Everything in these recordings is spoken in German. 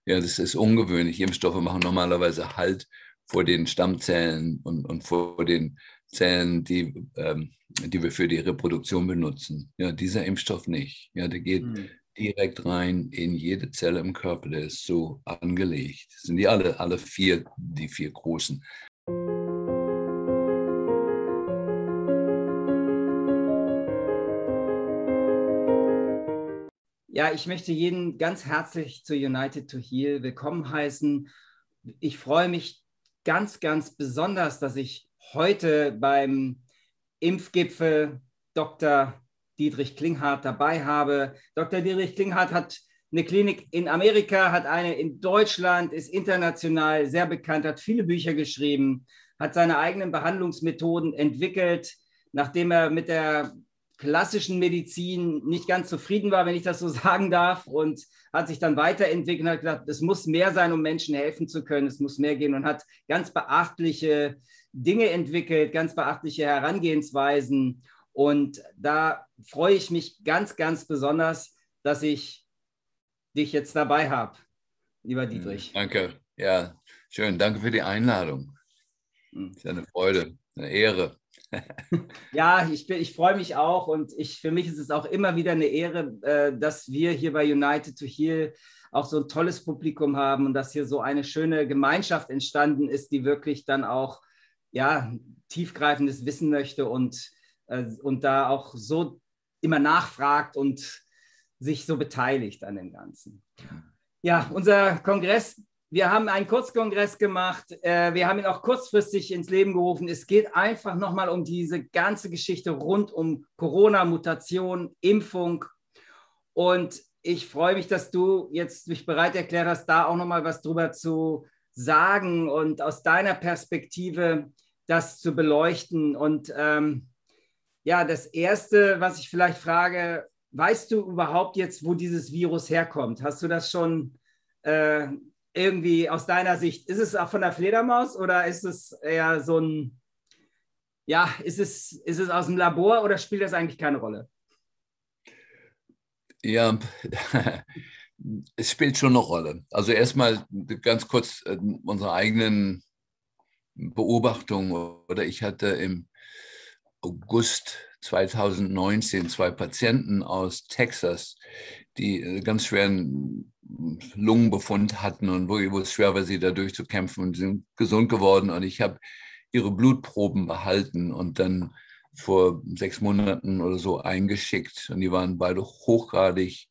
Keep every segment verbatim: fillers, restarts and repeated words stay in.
Ja, das ist ungewöhnlich. Impfstoffe machen normalerweise Halt vor den Stammzellen und, und vor den Zellen, die, ähm, die wir für die Reproduktion benutzen. Ja, dieser Impfstoff nicht. Ja, der geht Hm. direkt rein in jede Zelle im Körper. Der ist so angelegt. Das sind die alle, alle vier, die vier großen. Ja, ich möchte jeden ganz herzlich zu United to Heal willkommen heißen. Ich freue mich ganz, ganz besonders, dass ich heute beim Impfgipfel Doktor Dietrich Klinghardt dabei habe. Doktor Dietrich Klinghardt hat eine Klinik in Amerika, hat eine in Deutschland, ist international sehr bekannt, hat viele Bücher geschrieben, hat seine eigenen Behandlungsmethoden entwickelt, nachdem er mit der klassischen Medizin nicht ganz zufrieden war, wenn ich das so sagen darf, und hat sich dann weiterentwickelt und hat gesagt, es muss mehr sein, um Menschen helfen zu können, es muss mehr gehen, und hat ganz beachtliche Dinge entwickelt, ganz beachtliche Herangehensweisen. Und da freue ich mich ganz, ganz besonders, dass ich dich jetzt dabei habe, lieber Dietrich. Danke. Ja, schön. Danke für die Einladung. Ist ja eine Freude, eine Ehre. Ja, ich, bin, ich freue mich auch, und ich, für mich ist es auch immer wieder eine Ehre, äh, dass wir hier bei United to Heal auch so ein tolles Publikum haben und dass hier so eine schöne Gemeinschaft entstanden ist, die wirklich dann auch ja, tiefgreifendes wissen möchte und, äh, und da auch so immer nachfragt und sich so beteiligt an dem Ganzen. Ja, unser Kongress, wir haben einen Kurzkongress gemacht, äh, wir haben ihn auch kurzfristig ins Leben gerufen. Es geht einfach nochmal um diese ganze Geschichte rund um Corona, Mutation, Impfung, und ich freue mich, dass du jetzt dich bereit erklärt hast, da auch nochmal was drüber zu sagen und aus deiner Perspektive das zu beleuchten. Und ähm, ja, das Erste, was ich vielleicht frage, weißt du überhaupt jetzt, wo dieses Virus herkommt? Hast du das schon äh, irgendwie aus deiner Sicht? Ist es auch von der Fledermaus oder ist es eher so ein, ja, ist es, ist es aus dem Labor oder spielt das eigentlich keine Rolle? Ja, es spielt schon eine Rolle. Also erstmal ganz kurz äh, unsere eigenen Beobachtungen. Oder ich hatte im August zweitausendneunzehn zwei Patienten aus Texas, die äh, ganz schweren Lungenbefund hatten und wo, wo es schwer war, sie da durchzukämpfen, und sind gesund geworden. Und ich habe ihre Blutproben behalten und dann vor sechs Monaten oder so eingeschickt. Und die waren beide hochgradig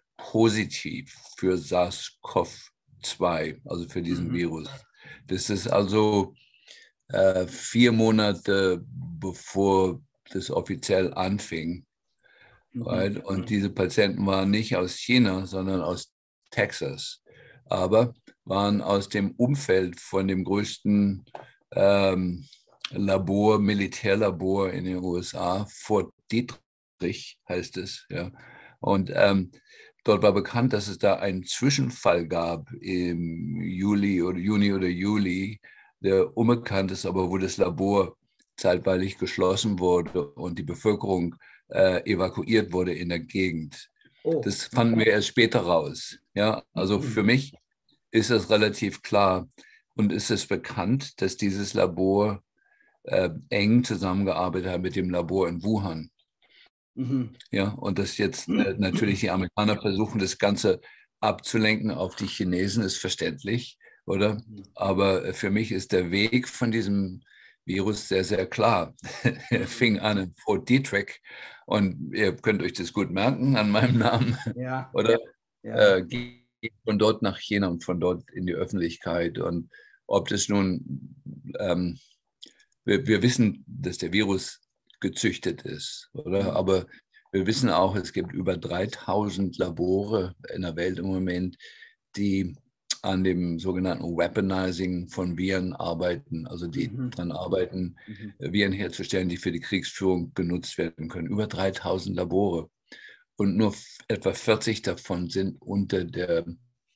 positiv für SARS-CoV zwei, also für diesen Mhm. Virus. Das ist also äh, vier Monate bevor das offiziell anfing. Mhm. Right? Und diese Patienten waren nicht aus China, sondern aus Texas, aber waren aus dem Umfeld von dem größten ähm, Labor, Militärlabor in den U S A, Fort Detrick heißt es. Ja. Und ähm, dort war bekannt, dass es da einen Zwischenfall gab im Juli oder Juni oder Juli, der unbekannt ist, aber wo das Labor zeitweilig geschlossen wurde und die Bevölkerung äh, evakuiert wurde in der Gegend. Oh. Das fanden wir erst später raus. Ja, also für Mhm. mich ist das relativ klar. Und ist es bekannt, dass dieses Labor äh, eng zusammengearbeitet hat mit dem Labor in Wuhan. Mhm. Ja, und dass jetzt äh, natürlich die Amerikaner versuchen, das Ganze abzulenken auf die Chinesen, ist verständlich, oder? Aber für mich ist der Weg von diesem Virus sehr, sehr klar. Er fing an in Fort Detrick, und ihr könnt euch das gut merken an meinem Namen, Ja, oder? ja. Äh, geht von dort nach China und von dort in die Öffentlichkeit. Und ob das nun, ähm, wir, wir wissen, dass der Virus gezüchtet ist, oder? Mhm. Aber wir wissen auch, es gibt über dreitausend Labore in der Welt im Moment, die an dem sogenannten Weaponizing von Viren arbeiten, also die Mhm. daran arbeiten, Mhm. Viren herzustellen, die für die Kriegsführung genutzt werden können. Über dreitausend Labore. Und nur etwa vierzig davon sind unter der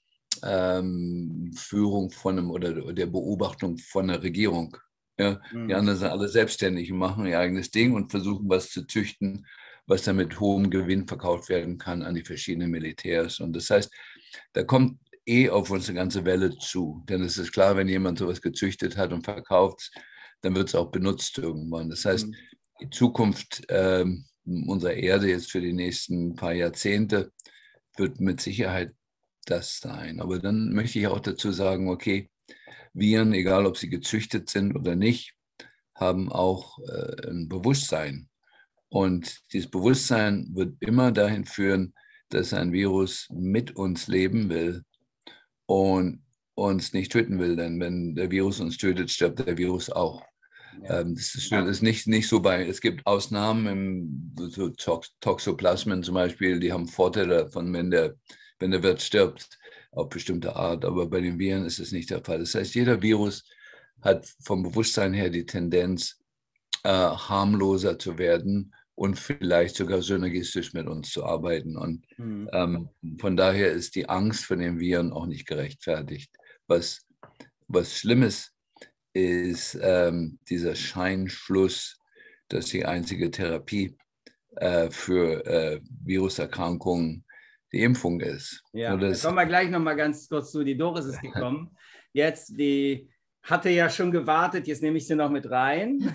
ähm, Führung von einem oder der Beobachtung von der Regierung. Ja, die Mhm. anderen sind alle selbstständig und machen ihr eigenes Ding und versuchen, was zu züchten, was dann mit hohem Gewinn verkauft werden kann an die verschiedenen Militärs. Und das heißt, da kommt eh auf unsere ganze Welle zu. Denn es ist klar, wenn jemand sowas gezüchtet hat und verkauft, dann wird es auch benutzt irgendwann. Das heißt, die Zukunft ähm, unserer Erde jetzt für die nächsten paar Jahrzehnte wird mit Sicherheit das sein. Aber dann möchte ich auch dazu sagen, okay, Viren, egal ob sie gezüchtet sind oder nicht, haben auch äh, ein Bewusstsein. Und dieses Bewusstsein wird immer dahin führen, dass ein Virus mit uns leben will und uns nicht töten will. Denn wenn der Virus uns tötet, stirbt der Virus auch. Ja. Ähm, das ist, das ist nicht, nicht so bei, es gibt Ausnahmen, im, so Tox, Toxoplasmen zum Beispiel, die haben Vorteile davon, wenn der, wenn der Wirt stirbt, auf bestimmte Art. Aber bei den Viren ist es nicht der Fall. Das heißt, jeder Virus hat vom Bewusstsein her die Tendenz, äh, harmloser zu werden und vielleicht sogar synergistisch mit uns zu arbeiten. Und mhm. ähm, von daher ist die Angst vor den Viren auch nicht gerechtfertigt. Was, was Schlimmes ist ähm, dieser Scheinschluss, dass die einzige Therapie äh, für äh, Viruserkrankungen die Impfung ist. Ja, da kommen wir gleich noch mal ganz kurz zu. Die Doris ist gekommen. Jetzt, die hatte ja schon gewartet, jetzt nehme ich sie noch mit rein.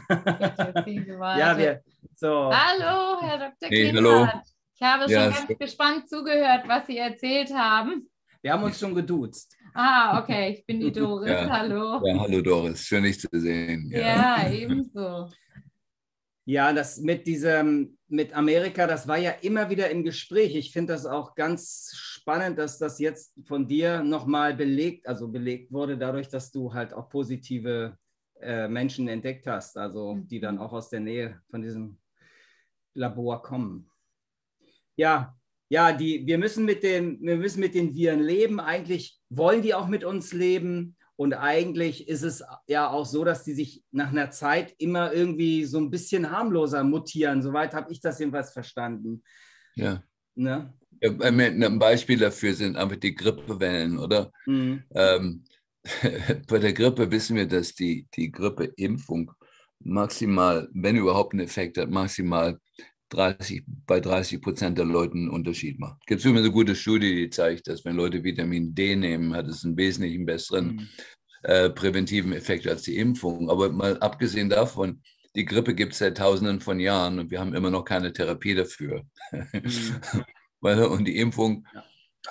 Ja, wir, so. Hallo, Herr Doktor Hey, Klinhardt. Ich habe ja, schon ganz gespannt zugehört, was Sie erzählt haben. Wir haben uns schon geduzt. Ah, okay, ich bin die Doris. Ja, hallo. Ja, hallo Doris, schön dich zu sehen. Ja, ja ebenso. Ja, das mit diesem, mit Amerika, das war ja immer wieder im Gespräch. Ich finde das auch ganz spannend, dass das jetzt von dir nochmal belegt, also belegt wurde, dadurch, dass du halt auch positive äh, Menschen entdeckt hast, also die dann auch aus der Nähe von diesem Labor kommen. Ja, ja, die, wir müssen mit den, wir müssen mit den Viren leben. Eigentlich wollen die auch mit uns leben. Und eigentlich ist es ja auch so, dass die sich nach einer Zeit immer irgendwie so ein bisschen harmloser mutieren. Soweit habe ich das jedenfalls verstanden. Ja. Ne? Ja, ein Beispiel dafür sind einfach die Grippewellen, oder? Mhm. Ähm, bei der Grippe wissen wir, dass die, die Grippeimpfung maximal, wenn überhaupt einen Effekt hat, maximal dreißig, bei dreißig Prozent der Leuten einen Unterschied macht. Es gibt immer eine gute Studie, die zeigt, dass wenn Leute Vitamin D nehmen, hat es einen wesentlich besseren mhm. äh, präventiven Effekt als die Impfung. Aber mal abgesehen davon, die Grippe gibt es seit Tausenden von Jahren und wir haben immer noch keine Therapie dafür. Mhm. Und die Impfung, ja.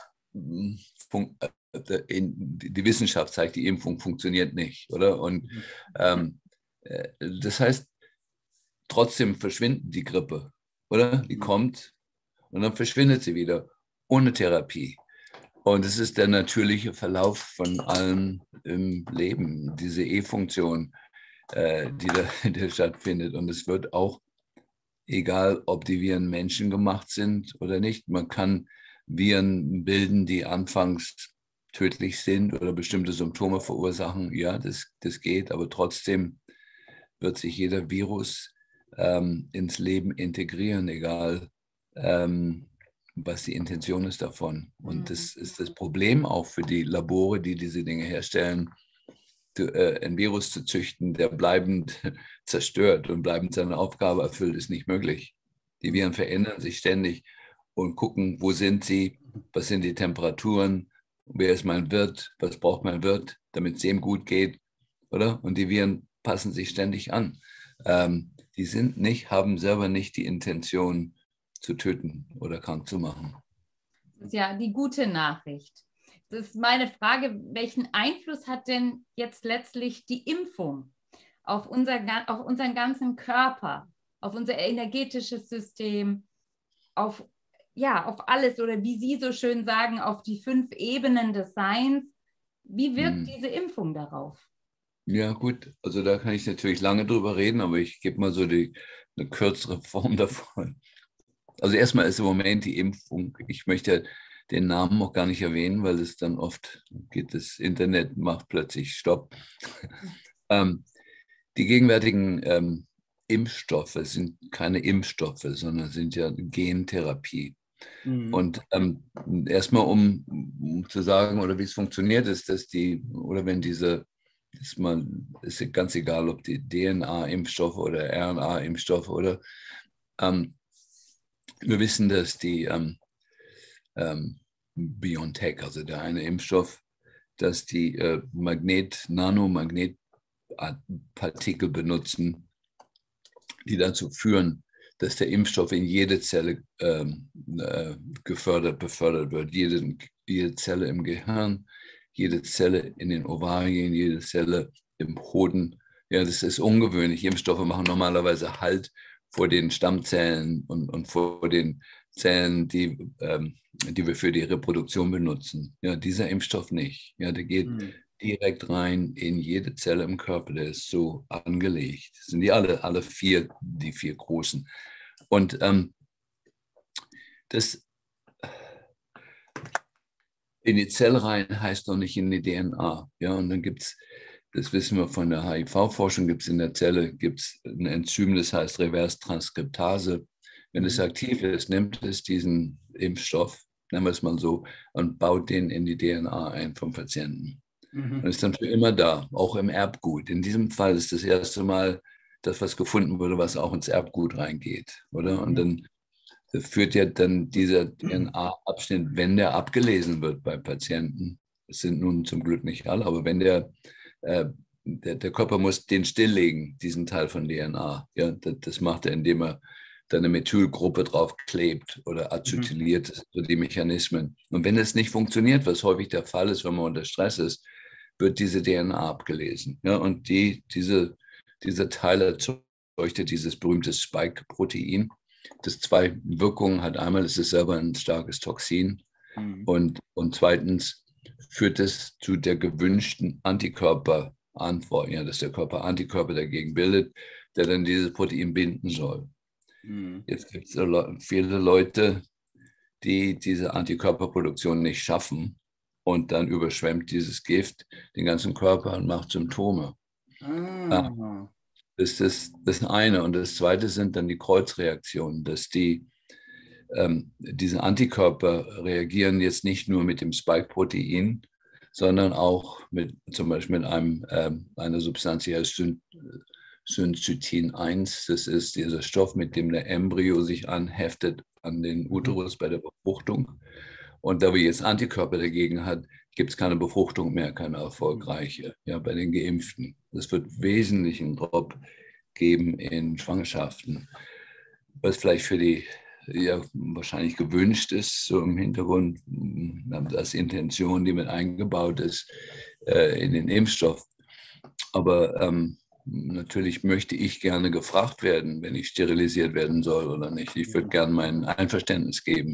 die Wissenschaft zeigt, die Impfung funktioniert nicht, oder? Und mhm. ähm, das heißt, trotzdem verschwindet die Grippe, oder? Die mhm. kommt und dann verschwindet sie wieder, ohne Therapie. Und es ist der natürliche Verlauf von allem im Leben, diese E-Funktion, äh, die da die stattfindet. Und es wird auch, egal ob die Viren menschengemacht sind oder nicht, man kann Viren bilden, die anfangs tödlich sind oder bestimmte Symptome verursachen. Ja, das, das geht, aber trotzdem wird sich jeder Virus ähm, ins Leben integrieren, egal ähm, was die Intention ist davon. Und das ist das Problem auch für die Labore, die diese Dinge herstellen, zu, äh, ein Virus zu züchten, der bleibend zerstört und bleibend seine Aufgabe erfüllt, ist nicht möglich. Die Viren verändern sich ständig und gucken, wo sind sie, was sind die Temperaturen, wer ist mein Wirt, was braucht mein Wirt, damit es ihm gut geht, oder? Und die Viren passen sich ständig an. Ähm, die sind nicht, haben selber nicht die Intention zu töten oder krank zu machen. Das ist ja die gute Nachricht. Das ist meine Frage, welchen Einfluss hat denn jetzt letztlich die Impfung auf, unser, auf unseren ganzen Körper, auf unser energetisches System, auf, ja, auf alles oder wie Sie so schön sagen, auf die fünf Ebenen des Seins. Wie wirkt hm. diese Impfung darauf? Ja, gut, also da kann ich natürlich lange drüber reden, aber ich gebe mal so die, eine kürzere Form davon. Also erstmal ist im Moment die Impfung, ich möchte den Namen auch gar nicht erwähnen, weil es dann oft geht, das Internet macht plötzlich Stopp. ähm, die gegenwärtigen ähm, Impfstoffe sind keine Impfstoffe, sondern sind ja Gentherapie. Mhm. Und ähm, erstmal, um, um zu sagen, oder wie es funktioniert, ist, dass die, oder wenn diese, ist man, ist ganz egal, ob die D N A-Impfstoffe oder R N A-Impfstoffe oder ähm, wir wissen, dass die ähm, ähm, BioNTech, also der eine Impfstoff, dass die äh, Magnet, Nanomagnetpartikel benutzen, die dazu führen, dass der Impfstoff in jede Zelle ähm, äh, gefördert, befördert wird. Jede, jede Zelle im Gehirn, jede Zelle in den Ovarien, jede Zelle im Hoden. Ja, das ist ungewöhnlich. Impfstoffe machen normalerweise Halt vor den Stammzellen und, und vor den Zellen, die, ähm, die wir für die Reproduktion benutzen. Ja, dieser Impfstoff nicht. Ja, der geht mhm. direkt rein in jede Zelle im Körper. Der ist so angelegt. Das sind die alle, alle vier, die vier großen. Und ähm, das in die Zelle rein heißt noch nicht in die D N A. Ja, und dann gibt es, das wissen wir von der H I V-Forschung, gibt es in der Zelle gibt's ein Enzym, das heißt Reverse-Transkriptase. Wenn es aktiv ist, nimmt es diesen Impfstoff, nennen wir es mal so, und baut den in die D N A ein vom Patienten. Mhm. Und ist dann für immer da, auch im Erbgut. In diesem Fall ist das erste Mal das, was gefunden wurde, was auch ins Erbgut reingeht, oder? Und dann führt ja dann dieser D N A-Abschnitt, wenn der abgelesen wird bei Patienten, es sind nun zum Glück nicht alle, aber wenn der, äh, der, der Körper muss den stilllegen, diesen Teil von D N A. Ja, das, das macht er, indem er da eine Methylgruppe drauf klebt oder acetyliert, mhm. so die Mechanismen. Und wenn es nicht funktioniert, was häufig der Fall ist, wenn man unter Stress ist, wird diese D N A abgelesen. Ja, und die, diese, dieser Teil erzeugt dieses berühmte Spike-Protein, das zwei Wirkungen hat. Einmal ist es selber ein starkes Toxin mhm. und, und zweitens führt es zu der gewünschten Antikörperantwort, ja, dass der Körper Antikörper dagegen bildet, der dann dieses Protein binden soll. Mhm. Jetzt gibt es viele Leute, die diese Antikörperproduktion nicht schaffen und dann überschwemmt dieses Gift den ganzen Körper und macht Symptome. Ah. Das ist das, das eine. Und das zweite sind dann die Kreuzreaktionen, dass die, ähm, diese Antikörper reagieren jetzt nicht nur mit dem Spike-Protein, sondern auch mit zum Beispiel mit einem, ähm, einer Substanz, die heißt Syncytin eins. Das ist dieser Stoff, mit dem der Embryo sich anheftet an den Uterus bei der Befruchtung. Und da wir jetzt Antikörper dagegen hat, gibt es keine Befruchtung mehr, keine erfolgreiche, ja, bei den Geimpften. Es wird wesentlich einen Drop geben in Schwangerschaften, was vielleicht für die, ja, wahrscheinlich gewünscht ist, so im Hintergrund, als Intention, die mit eingebaut ist äh, in den Impfstoff. Aber ähm, natürlich möchte ich gerne gefragt werden, wenn ich sterilisiert werden soll oder nicht. Ich würde gerne mein Einverständnis geben.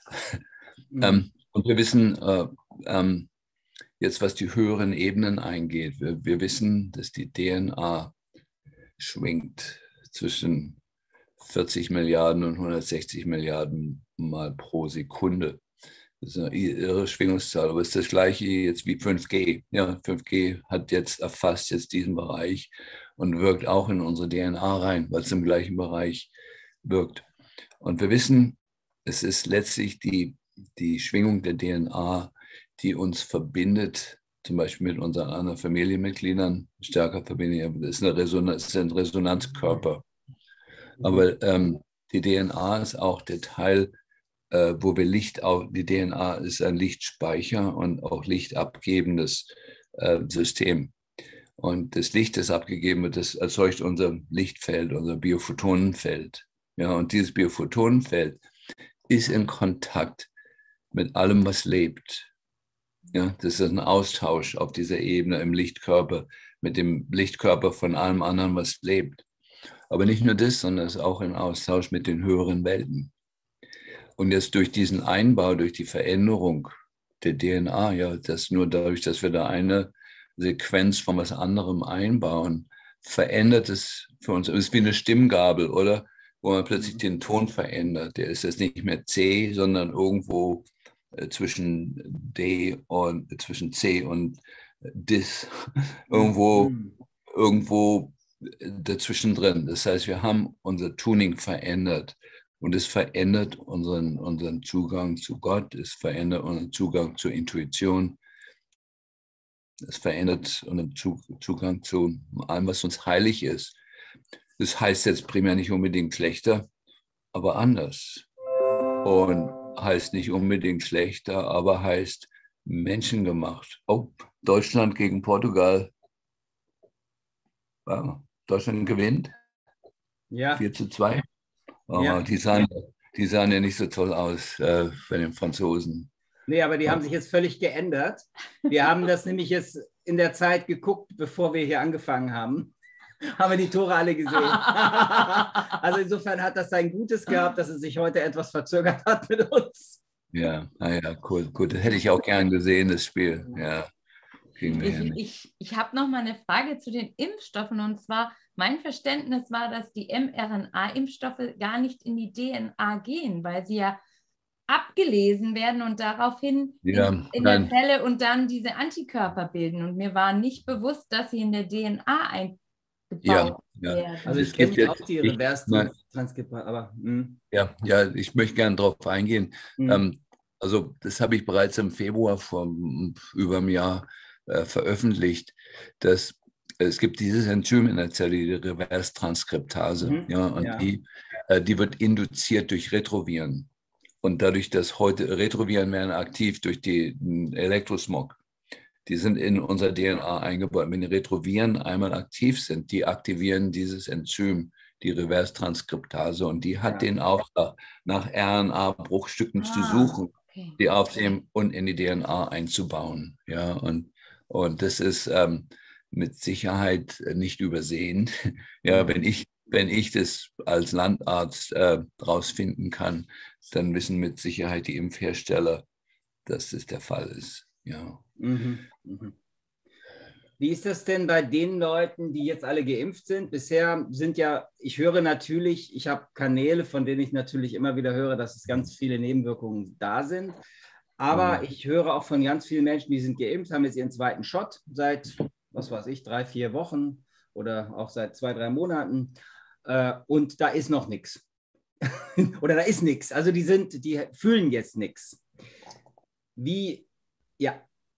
Mhm. ähm, und wir wissen äh, ähm, jetzt, was die höheren Ebenen eingeht. Wir, wir wissen, dass die D N A schwingt zwischen vierzig Milliarden und hundertsechzig Milliarden Mal pro Sekunde. Das ist eine irre Schwingungszahl, aber es ist das gleiche jetzt wie fünf G. Ja, fünf G hat jetzt erfasst jetzt diesen Bereich und wirkt auch in unsere D N A rein, weil es im gleichen Bereich wirkt. Und wir wissen, es ist letztlich die, die Schwingung der D N A, die uns verbindet, zum Beispiel mit unseren anderen Familienmitgliedern, stärker verbindet. Das ist, eine Resonanz, das ist ein Resonanzkörper. Aber ähm, die D N A ist auch der Teil, äh, wo wir Licht auf, die D N A ist ein Lichtspeicher und auch lichtabgebendes äh, System. Und das Licht, das abgegeben wird, das erzeugt unser Lichtfeld, unser Biophotonenfeld. Ja, und dieses Biophotonenfeld ist in Kontakt mit allem, was lebt. Ja, das ist ein Austausch auf dieser Ebene im Lichtkörper, mit dem Lichtkörper von allem anderen, was lebt. Aber nicht nur das, sondern es ist auch ein Austausch mit den höheren Welten. Und jetzt durch diesen Einbau, durch die Veränderung der D N A, ja, das nur dadurch, dass wir da eine Sequenz von was anderem einbauen, verändert es für uns. Es ist wie eine Stimmgabel, oder? Wo man plötzlich den Ton verändert. Der ist jetzt nicht mehr C, sondern irgendwo äh, zwischen D und äh, zwischen C und äh, Dis. irgendwo, mhm. irgendwo dazwischen drin. Das heißt, wir haben unser Tuning verändert. Und es verändert unseren, unseren Zugang zu Gott, es verändert unseren Zugang zur Intuition, es verändert unseren Zugang zu allem, was uns heilig ist. Das heißt jetzt primär nicht unbedingt schlechter, aber anders. Und heißt nicht unbedingt schlechter, aber heißt menschengemacht. Oh, Deutschland gegen Portugal. Ja, Deutschland gewinnt. Ja. vier zu zwei. Aber Ja. die, sahen, die sahen ja nicht so toll aus äh, bei den Franzosen. Nee, aber die Ja. haben sich jetzt völlig geändert. Wir haben das nämlich jetzt in der Zeit geguckt, bevor wir hier angefangen haben. Haben wir die Tore alle gesehen. Also insofern hat das sein Gutes gehabt, dass es sich heute etwas verzögert hat mit uns. Ja, naja, cool, gut. Das hätte ich auch gern gesehen, das Spiel. Ja, kriegen wir Ich, ja nicht. ich, ich habe noch mal eine Frage zu den Impfstoffen. Und zwar, mein Verständnis war, dass die mRNA-Impfstoffe gar nicht in die D N A gehen, weil sie ja abgelesen werden und daraufhin Ja, in, in der nein. Zelle und dann diese Antikörper bilden. Und mir war nicht bewusst, dass sie in der D N A eingebaut Ja, ja. werden. Also Es ich kenne gibt auch jetzt- die ich- Reverse-Transkripte, aber hm, Ja, ja, ich möchte gerne darauf eingehen. hm, Ähm, also das habe ich bereits im Februar vor mm, über einem Jahr äh, veröffentlicht, dass es gibt dieses Enzym in der Zelle, die Reverse-Transkriptase. Mhm, Ja, und ja. Die, äh, die wird induziert durch Retroviren. Und dadurch, dass heute Retroviren werden aktiv durch den Elektrosmog, die sind in unserer D N A eingebaut. Wenn die Retroviren einmal aktiv sind, die aktivieren dieses Enzym, die Reverse-Transkriptase, und die hat Ja. den Auftrag, nach R N A-Bruchstücken zu Ah, suchen, okay. die aufzunehmen und in die D N A einzubauen. Ja, und, und das ist ähm, mit Sicherheit nicht übersehen. Ja, wenn ich, wenn ich das als Landarzt äh, rausfinden kann, dann wissen mit Sicherheit die Impfhersteller, dass das der Fall ist. Ja. Mhm, mhm. Wie ist das denn bei den Leuten, die jetzt alle geimpft sind? Bisher sind ja, ich höre natürlich, ich habe Kanäle, von denen ich natürlich immer wieder höre, dass es ganz viele Nebenwirkungen da sind. Aber Mhm. ich höre auch von ganz vielen Menschen, die sind geimpft, haben jetzt ihren zweiten Shot seit, was weiß ich, drei, vier Wochen oder auch seit zwei, drei Monaten. Äh, und da ist noch nichts. Oder da ist nichts. Also die sind, die fühlen jetzt nichts. Wie, ja.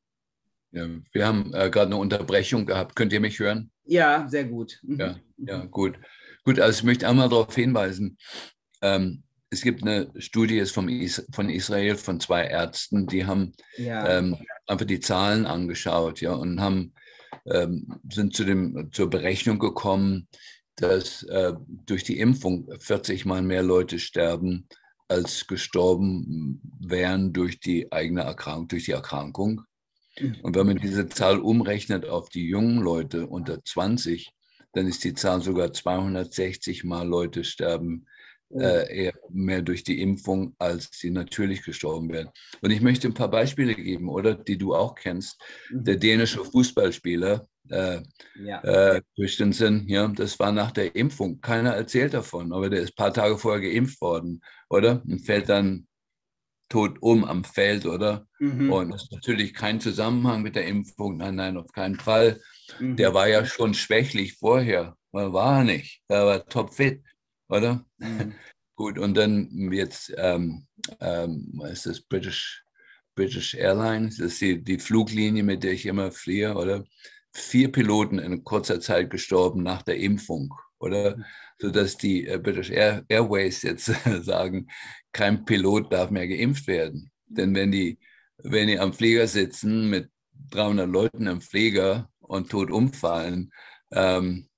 Ja, wir haben äh, gerade eine Unterbrechung gehabt. Könnt ihr mich hören? Ja, sehr gut. Mhm. Ja, ja, gut. Gut, also ich möchte einmal darauf hinweisen, ähm, es gibt eine Studie ist vom Is von Israel von zwei Ärzten, die haben Ja. ähm, einfach die Zahlen angeschaut, ja, und haben, ähm, sind zu dem, zur Berechnung gekommen, dass äh, durch die Impfung vierzig Mal mehr Leute sterben, als gestorben wären durch die eigene Erkrankung, durch die Erkrankung. Und wenn man diese Zahl umrechnet auf die jungen Leute unter zwanzig, dann ist die Zahl sogar zweihundertsechzig Mal Leute sterben äh, eher mehr durch die Impfung, als die natürlich gestorben werden. Und ich möchte ein paar Beispiele geben, oder die du auch kennst. Der dänische Fußballspieler, äh, Ja. äh, Christensen, ja, das war nach der Impfung. Keiner erzählt davon, aber der ist ein paar Tage vorher geimpft worden, oder? Und fällt dann tot um am Feld, oder? Mhm. Und das ist natürlich kein Zusammenhang mit der Impfung. Nein, nein, auf keinen Fall. Mhm. Der war ja schon schwächlich vorher. War, war er nicht. Er war topfit, oder? Mhm. Gut, und dann jetzt, ähm, ähm, was ist das, British, British Airlines, das ist die, die Fluglinie, mit der ich immer fliege, oder? Vier Piloten in kurzer Zeit gestorben nach der Impfung, oder? Sodass die äh, British Air, Airways jetzt sagen, kein Pilot darf mehr geimpft werden. Denn wenn die, wenn die am Flieger sitzen mit dreihundert Leuten im Flieger und tot umfallen, ähm,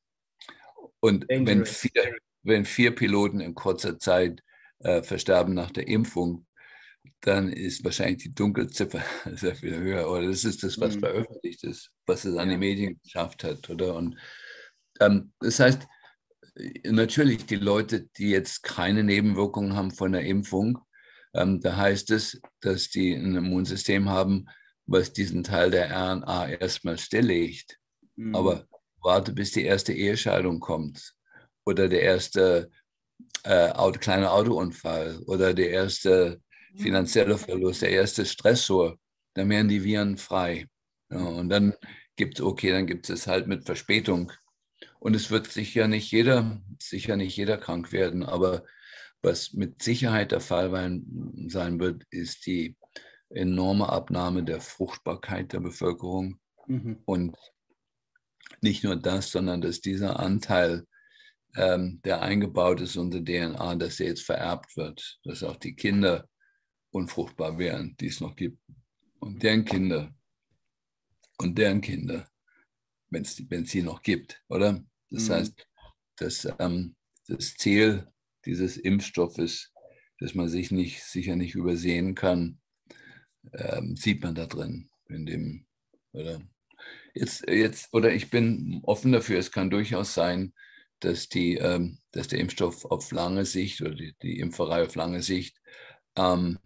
und wenn Dangerous. vier, wenn vier Piloten in kurzer Zeit äh, versterben nach der Impfung, dann ist wahrscheinlich die Dunkelziffer sehr viel höher. Oder das ist das, was Mhm. veröffentlicht ist, was es an Ja. die Medien geschafft hat. Oder? Und ähm, das heißt, natürlich die Leute, die jetzt keine Nebenwirkungen haben von der Impfung, ähm, da heißt es, dass die ein Immunsystem haben, was diesen Teil der R N A erstmal stilllegt. Mhm. Aber warte, bis die erste Ehescheidung kommt oder der erste äh, Auto, kleine Autounfall oder der erste finanzielle Verlust, der erste Stressor, dann werden die Viren frei. Ja, und dann gibt es, okay, dann gibt es halt mit Verspätung. Und es wird sicher nicht jeder, sicher nicht jeder krank werden, aber was mit Sicherheit der Fall sein wird, ist die enorme Abnahme der Fruchtbarkeit der Bevölkerung. Mhm. Und nicht nur das, sondern dass dieser Anteil, ähm, der eingebaut ist in unsere D N A, dass der jetzt vererbt wird, dass auch die Kinder unfruchtbar wären, die es noch gibt. Und deren Kinder und deren Kinder, wenn es sie noch gibt, oder? Das mhm. heißt, das, ähm, das Ziel dieses Impfstoffes, das man sich nicht, sicher nicht übersehen kann, ähm, sieht man da drin. In dem, oder? Jetzt, jetzt, oder ich bin offen dafür, es kann durchaus sein, dass, die, ähm, dass der Impfstoff auf lange Sicht oder die, die Impferei auf lange Sicht ähm,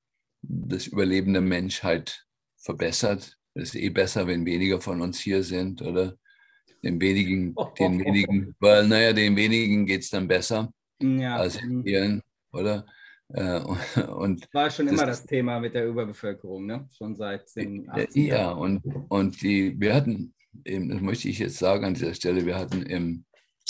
das Überleben der Menschheit verbessert. Es ist eh besser, wenn weniger von uns hier sind, oder? Den wenigen, den wenigen, weil, naja, den wenigen geht es dann besser ja. als vielen, oder? Äh, und war schon das immer das Thema mit der Überbevölkerung, ne? Schon seit den achtziger Jahren. Ja, und, und die, wir hatten, eben, das möchte ich jetzt sagen an dieser Stelle, wir hatten im,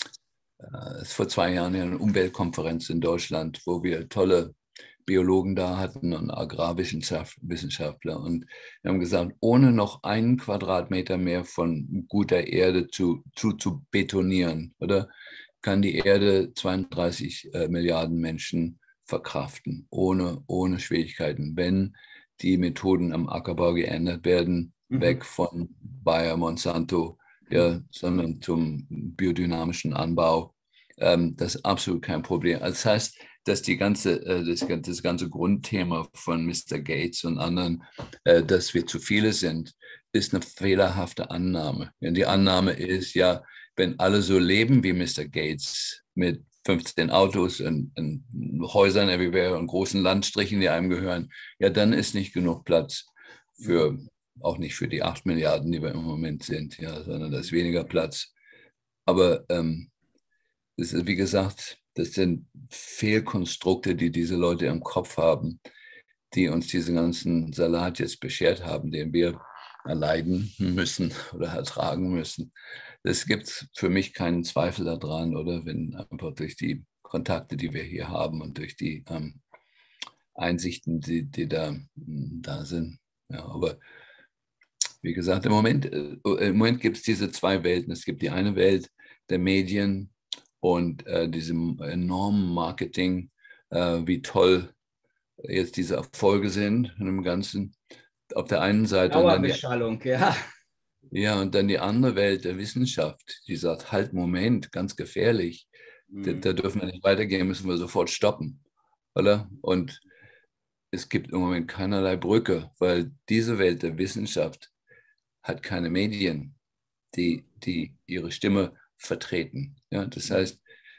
äh, vor zwei Jahren eine Umweltkonferenz in Deutschland, wo wir tolle Biologen da hatten und Agrarwissenschaftler. Und wir haben gesagt, ohne noch einen Quadratmeter mehr von guter Erde zu, zu, zu betonieren, oder, kann die Erde zweiunddreißig äh, Milliarden Menschen verkraften, ohne, ohne Schwierigkeiten, wenn die Methoden am Ackerbau geändert werden, mhm. weg von Bayer, Monsanto, ja, sondern zum biodynamischen Anbau. Ähm, das ist absolut kein Problem. Also das heißt, dass die ganze, das, das ganze Grundthema von Mister Gates und anderen, dass wir zu viele sind, ist eine fehlerhafte Annahme. Und die Annahme ist ja, wenn alle so leben wie Mister Gates mit fünfzehn Autos und, und Häusern everywhere und großen Landstrichen, die einem gehören, ja, dann ist nicht genug Platz für, auch nicht für die acht Milliarden, die wir im Moment sind, ja, sondern da ist weniger Platz. Aber ähm, das ist, wie gesagt, das sind Fehlkonstrukte, die diese Leute im Kopf haben, die uns diesen ganzen Salat jetzt beschert haben, den wir erleiden müssen oder ertragen müssen. Es gibt für mich keinen Zweifel daran, oder wenn einfach durch die Kontakte, die wir hier haben und durch die ähm, Einsichten, die, die da, da sind. Ja, aber wie gesagt, im Moment, äh, im Moment gibt es diese zwei Welten. Es gibt die eine Welt der Medien, und äh, diesem enormen Marketing, äh, wie toll jetzt diese Erfolge sind in dem Ganzen. Auf der einen Seite. Dauerbeschallung, ja. Ja, und dann die andere Welt der Wissenschaft, die sagt, halt, Moment, ganz gefährlich. Mhm. Da, da dürfen wir nicht weitergehen, müssen wir sofort stoppen. Oder? Und es gibt im Moment keinerlei Brücke, weil diese Welt der Wissenschaft hat keine Medien, die, die ihre Stimme vertreten. Ja, das heißt,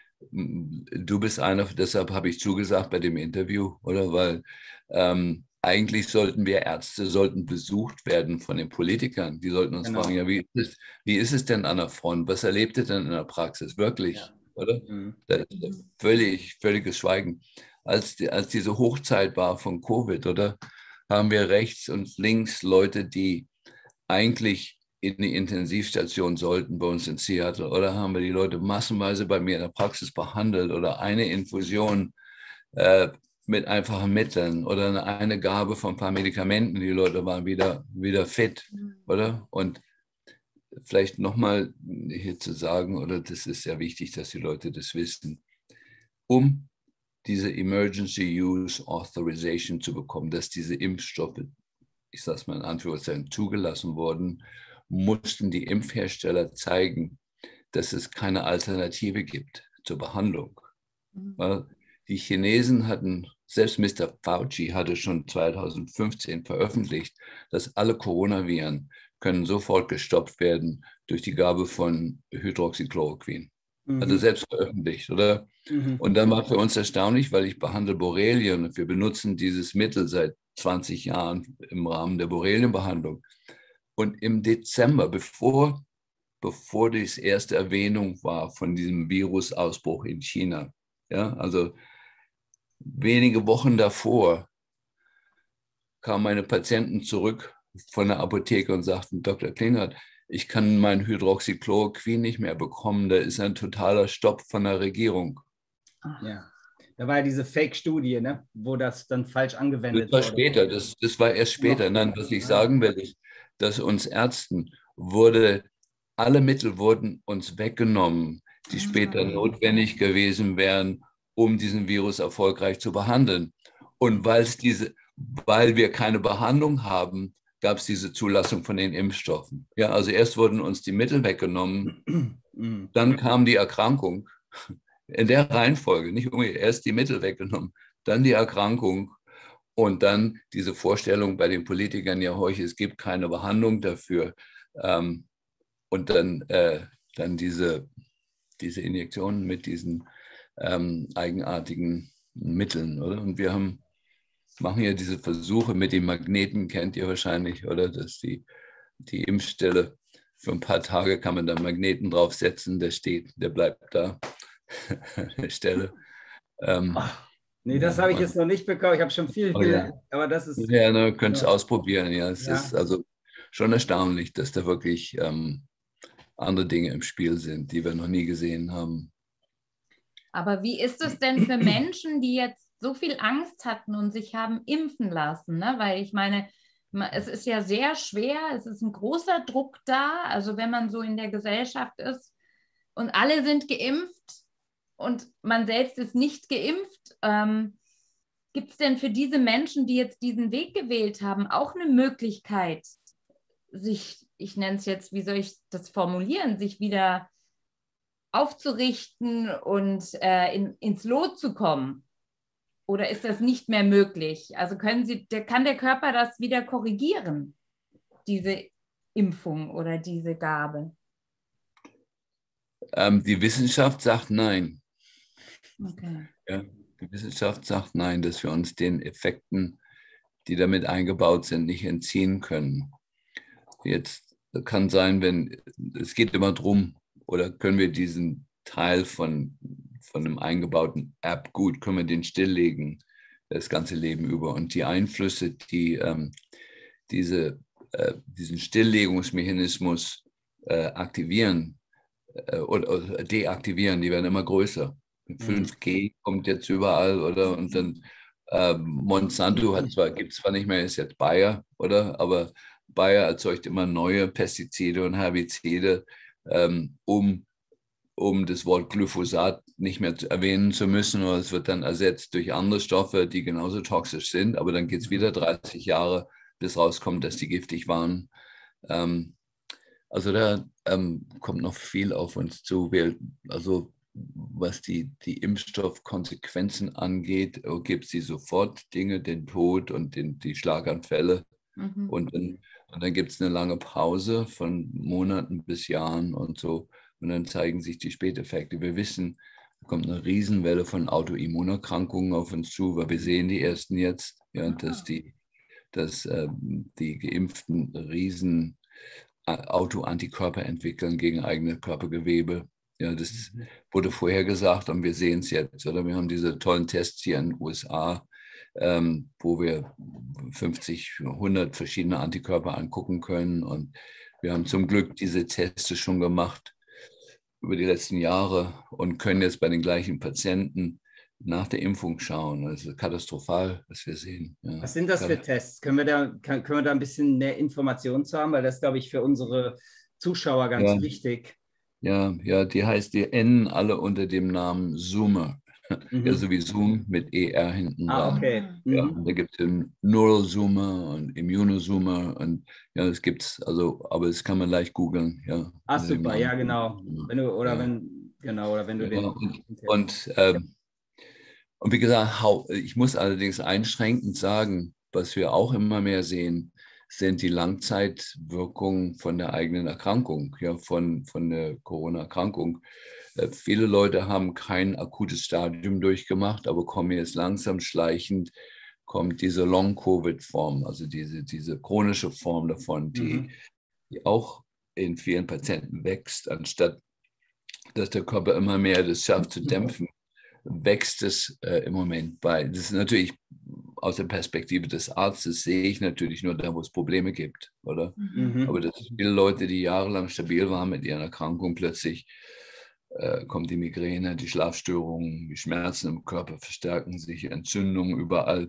du bist einer, deshalb habe ich zugesagt bei dem Interview, oder? Weil ähm, eigentlich sollten wir Ärzte, sollten besucht werden von den Politikern. Die sollten uns genau. fragen, ja, wie ist, es, wie ist es denn an der Front? Was erlebt ihr denn in der Praxis? Wirklich, ja. oder? Mhm. Da ist völlig, völliges Schweigen. Als, die, als diese Hochzeit war von Covid, oder? Haben wir rechts und links Leute, die eigentlich in die Intensivstation sollten bei uns in Seattle, oder haben wir die Leute massenweise bei mir in der Praxis behandelt oder eine Infusion äh, mit einfachen Mitteln oder eine, eine Gabe von ein paar Medikamenten, die Leute waren wieder, wieder fit, oder? Und vielleicht nochmal hier zu sagen, oder das ist sehr wichtig, dass die Leute das wissen, um diese Emergency Use Authorization zu bekommen, dass diese Impfstoffe, ich sage es mal in Anführungszeichen, zugelassen wurden, mussten die Impfhersteller zeigen, dass es keine Alternative gibt zur Behandlung. Mhm. Die Chinesen hatten, selbst Mister Fauci hatte schon zweitausendfünfzehn veröffentlicht, dass alle Coronaviren können sofort gestoppt werden durch die Gabe von Hydroxychloroquin. Mhm. Also selbst veröffentlicht, oder? Mhm. Und dann war für uns erstaunlich, weil ich behandle Borrelien und wir benutzen dieses Mittel seit zwanzig Jahren im Rahmen der Borrelienbehandlung. Und im Dezember, bevor, bevor die erste Erwähnung war von diesem Virusausbruch in China, ja, also wenige Wochen davor, kamen meine Patienten zurück von der Apotheke und sagten, Doktor Klinghardt, ich kann mein Hydroxychloroquin nicht mehr bekommen, da ist ein totaler Stopp von der Regierung. Ja, da war ja diese Fake-Studie, ne? Wo das dann falsch angewendet wurde. Das war später, das, das war erst später. Nein, was ich sagen will, ist, dass uns Ärzten wurde, alle Mittel wurden uns weggenommen, die später notwendig gewesen wären, um diesen Virus erfolgreich zu behandeln. Und weil es diese, weil wir keine Behandlung haben, gab es diese Zulassung von den Impfstoffen. Ja, also erst wurden uns die Mittel weggenommen, dann kam die Erkrankung. In der Reihenfolge, nicht umgekehrt, erst die Mittel weggenommen, dann die Erkrankung und dann diese Vorstellung bei den Politikern, ja, heute, es gibt keine Behandlung dafür. Ähm, und dann, äh, dann diese, diese Injektionen mit diesen ähm, eigenartigen Mitteln, oder? Und wir haben, machen ja diese Versuche mit den Magneten, kennt ihr wahrscheinlich, oder? Dass die, die Impfstelle, für ein paar Tage kann man da Magneten draufsetzen, der steht, der bleibt da. Der Stelle. Ähm, Ach, nee, das habe ich jetzt noch nicht bekommen. Ich habe schon viel oh, gelernt, ja. aber das ist. Ja, ne, könnt es Ja. ausprobieren. Ja, es Ja. ist also schon erstaunlich, dass da wirklich ähm, andere Dinge im Spiel sind, die wir noch nie gesehen haben. Aber wie ist es denn für Menschen, die jetzt so viel Angst hatten und sich haben impfen lassen? Ne? Weil ich meine, es ist ja sehr schwer, es ist ein großer Druck da, also wenn man so in der Gesellschaft ist und alle sind geimpft und man selbst ist nicht geimpft. Ähm, gibt es denn für diese Menschen, die jetzt diesen Weg gewählt haben, auch eine Möglichkeit, sich, ich nenne es jetzt, wie soll ich das formulieren, sich wieder aufzurichten und äh, in, ins Lot zu kommen? Oder ist das nicht mehr möglich? Also können Sie, der, kann der Körper das wieder korrigieren, diese Impfung oder diese Gabe? Ähm, die Wissenschaft sagt nein. Okay. Ja, die Wissenschaft sagt nein, dass wir uns den Effekten, die damit eingebaut sind, nicht entziehen können. Jetzt kann sein, wenn, es geht immer drum, oder können wir diesen Teil von, von einem eingebauten App gut, können wir den stilllegen, das ganze Leben über. Und die Einflüsse, die ähm, diese, äh, diesen Stilllegungsmechanismus äh, aktivieren äh, oder, oder deaktivieren, die werden immer größer. fünf G kommt jetzt überall, oder? Und dann ähm, Monsanto hat zwar, gibt es zwar nicht mehr, ist jetzt Bayer, oder? Aber Bayer erzeugt immer neue Pestizide und Herbizide, ähm, um, um das Wort Glyphosat nicht mehr zu erwähnen zu müssen. Oder es wird dann ersetzt durch andere Stoffe, die genauso toxisch sind. Aber dann geht es wieder dreißig Jahre, bis rauskommt, dass die giftig waren. Ähm, also da ähm, kommt noch viel auf uns zu. Wir, also was die, die Impfstoffkonsequenzen angeht, gibt es die sofort Dinge, den Tod und den, die Schlaganfälle. Mhm. Und dann, und dann gibt es eine lange Pause von Monaten bis Jahren und so. Und dann zeigen sich die Späteffekte. Wir wissen, da kommt eine Riesenwelle von Autoimmunerkrankungen auf uns zu, weil wir sehen die ersten jetzt, ja, dass die, dass, ähm, die Geimpften riesen Autoantikörper entwickeln gegen eigene Körpergewebe. Ja, das wurde vorher gesagt und wir sehen es jetzt. Oder? Wir haben diese tollen Tests hier in den U S A, ähm, wo wir fünfzig, hundert verschiedene Antikörper angucken können. Und wir haben zum Glück diese Tests schon gemacht über die letzten Jahre und können jetzt bei den gleichen Patienten nach der Impfung schauen. Das ist katastrophal, was wir sehen. Ja. Was sind das für Tests? Können wir da, kann, können wir da ein bisschen mehr Informationen zu haben? Weil das, glaube ich, für unsere Zuschauer ganz ja. wichtig. Ja, ja, die heißt, die enden alle unter dem Namen Zoomer. Mhm. Ja, so wie Zoom mit E R hinten dran. Ah, okay. Ja, Mhm. da gibt es den Neurozoomer und Immunozoomer und ja, das gibt's, also, aber das kann man leicht googeln, ja. Ah, super, ja, genau. Wenn du, oder ja. wenn, genau, oder wenn du ja, den. Und, und, ähm, und wie gesagt, ich muss allerdings einschränkend sagen, was wir auch immer mehr sehen, sind die Langzeitwirkungen von der eigenen Erkrankung, ja, von, von der Corona-Erkrankung. Äh, viele Leute haben kein akutes Stadium durchgemacht, aber kommen jetzt langsam schleichend, kommt diese Long-Covid-Form, also diese, diese chronische Form davon, die, mhm. die auch in vielen Patienten wächst, anstatt dass der Körper immer mehr das schafft zu dämpfen, wächst es äh, im Moment bei. Das ist natürlich aus der Perspektive des Arztes, sehe ich natürlich nur da, wo es Probleme gibt, oder? Mhm. Aber dass viele Leute, die jahrelang stabil waren mit ihren Erkrankungen, plötzlich äh, kommt die Migräne, die Schlafstörungen, die Schmerzen im Körper verstärken sich, Entzündungen überall.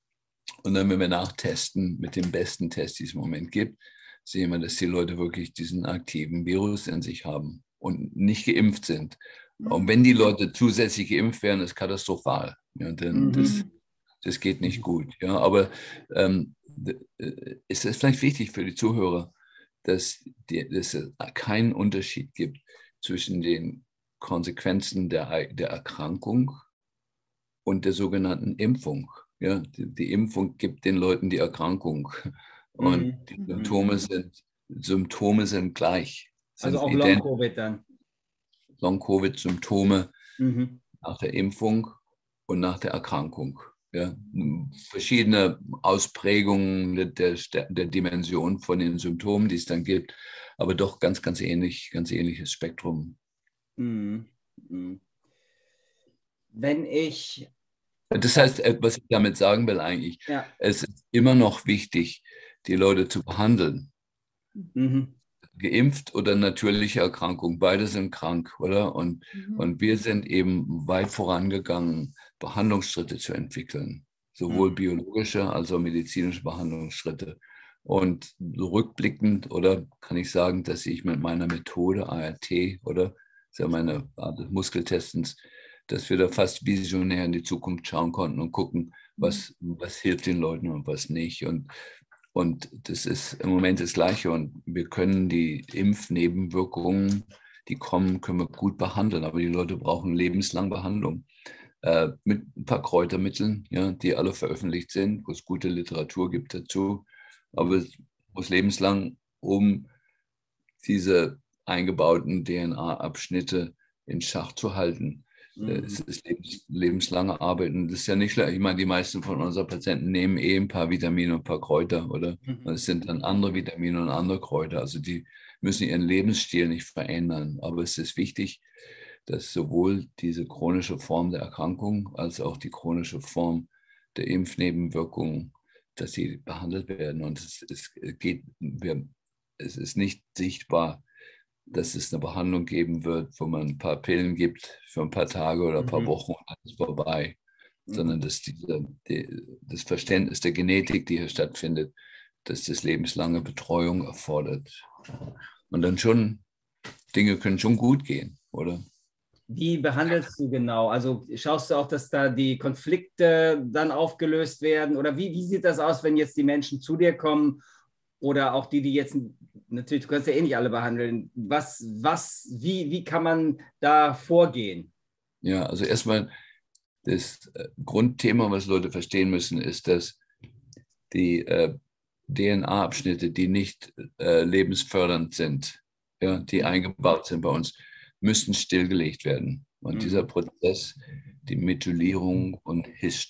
Und dann, wenn wir nachtesten mit den besten Tests, die es im Moment gibt, sehen wir, dass die Leute wirklich diesen aktiven Virus in sich haben und nicht geimpft sind. Und wenn die Leute zusätzlich geimpft werden, ist katastrophal. Ja, denn mhm. das, das geht nicht gut. Ja, aber ähm, es ist vielleicht wichtig für die Zuhörer, dass, die, dass es keinen Unterschied gibt zwischen den Konsequenzen der, der Erkrankung und der sogenannten Impfung. Ja, die, die Impfung gibt den Leuten die Erkrankung und Mhm. die Symptome sind, Symptome sind gleich. Sind Also auch Long-Covid dann. Long-Covid-Symptome Mhm. nach der Impfung und nach der Erkrankung. Ja, verschiedene Ausprägungen der, der, der Dimension von den Symptomen, die es dann gibt, aber doch ganz, ganz ähnlich, ganz ähnliches Spektrum. Mhm. Mhm. Wenn ich... Das heißt, was ich damit sagen will eigentlich, Ja. es ist immer noch wichtig, die Leute zu behandeln. Mhm. Geimpft oder natürliche Erkrankung, beide sind krank, oder? Und, Mhm. und wir sind eben weit vorangegangen, Behandlungsschritte zu entwickeln, sowohl Mhm. biologische als auch medizinische Behandlungsschritte. Und rückblickend, oder kann ich sagen, dass ich mit meiner Methode A R T, oder, das ist ja meine Art des Muskeltestens, dass wir da fast visionär in die Zukunft schauen konnten und gucken, was, was hilft den Leuten und was nicht. Und Und das ist im Moment das Gleiche. Und wir können die Impfnebenwirkungen, die kommen, können wir gut behandeln. Aber die Leute brauchen lebenslang Behandlung äh, mit ein paar Kräutermitteln, ja, die alle veröffentlicht sind, wo es gute Literatur gibt dazu. Aber es muss lebenslang, um diese eingebauten D N A-Abschnitte in Schach zu halten. Mhm. Es ist lebens, lebenslange Arbeit und das ist ja nicht schlecht. Ich meine, die meisten von unseren Patienten nehmen eh ein paar Vitamine und ein paar Kräuter, oder? Und es sind dann andere Vitamine und andere Kräuter. Also die müssen ihren Lebensstil nicht verändern. Aber es ist wichtig, dass sowohl diese chronische Form der Erkrankung als auch die chronische Form der Impfnebenwirkungen, dass sie behandelt werden. Und es, es geht, wir, es ist nicht sichtbar, dass es eine Behandlung geben wird, wo man ein paar Pillen gibt für ein paar Tage oder ein paar Mhm. Wochen und dann ist vorbei, Mhm. sondern dass diese, die, das Verständnis der Genetik, die hier stattfindet, dass das lebenslange Betreuung erfordert. Und dann schon, Dinge können schon gut gehen, oder? Wie behandelst du genau? Also schaust du auch, dass da die Konflikte dann aufgelöst werden? Oder wie, wie sieht das aus, wenn jetzt die Menschen zu dir kommen oder auch die, die jetzt, natürlich, du kannst ja eh nicht alle behandeln. Was, was, wie, wie kann man da vorgehen? Ja, also erstmal das Grundthema, was Leute verstehen müssen, ist, dass die äh, D N A-Abschnitte, die nicht äh, lebensfördernd sind, ja, die eingebaut sind bei uns, müssen stillgelegt werden. Und mhm. dieser Prozess, die Methylierung und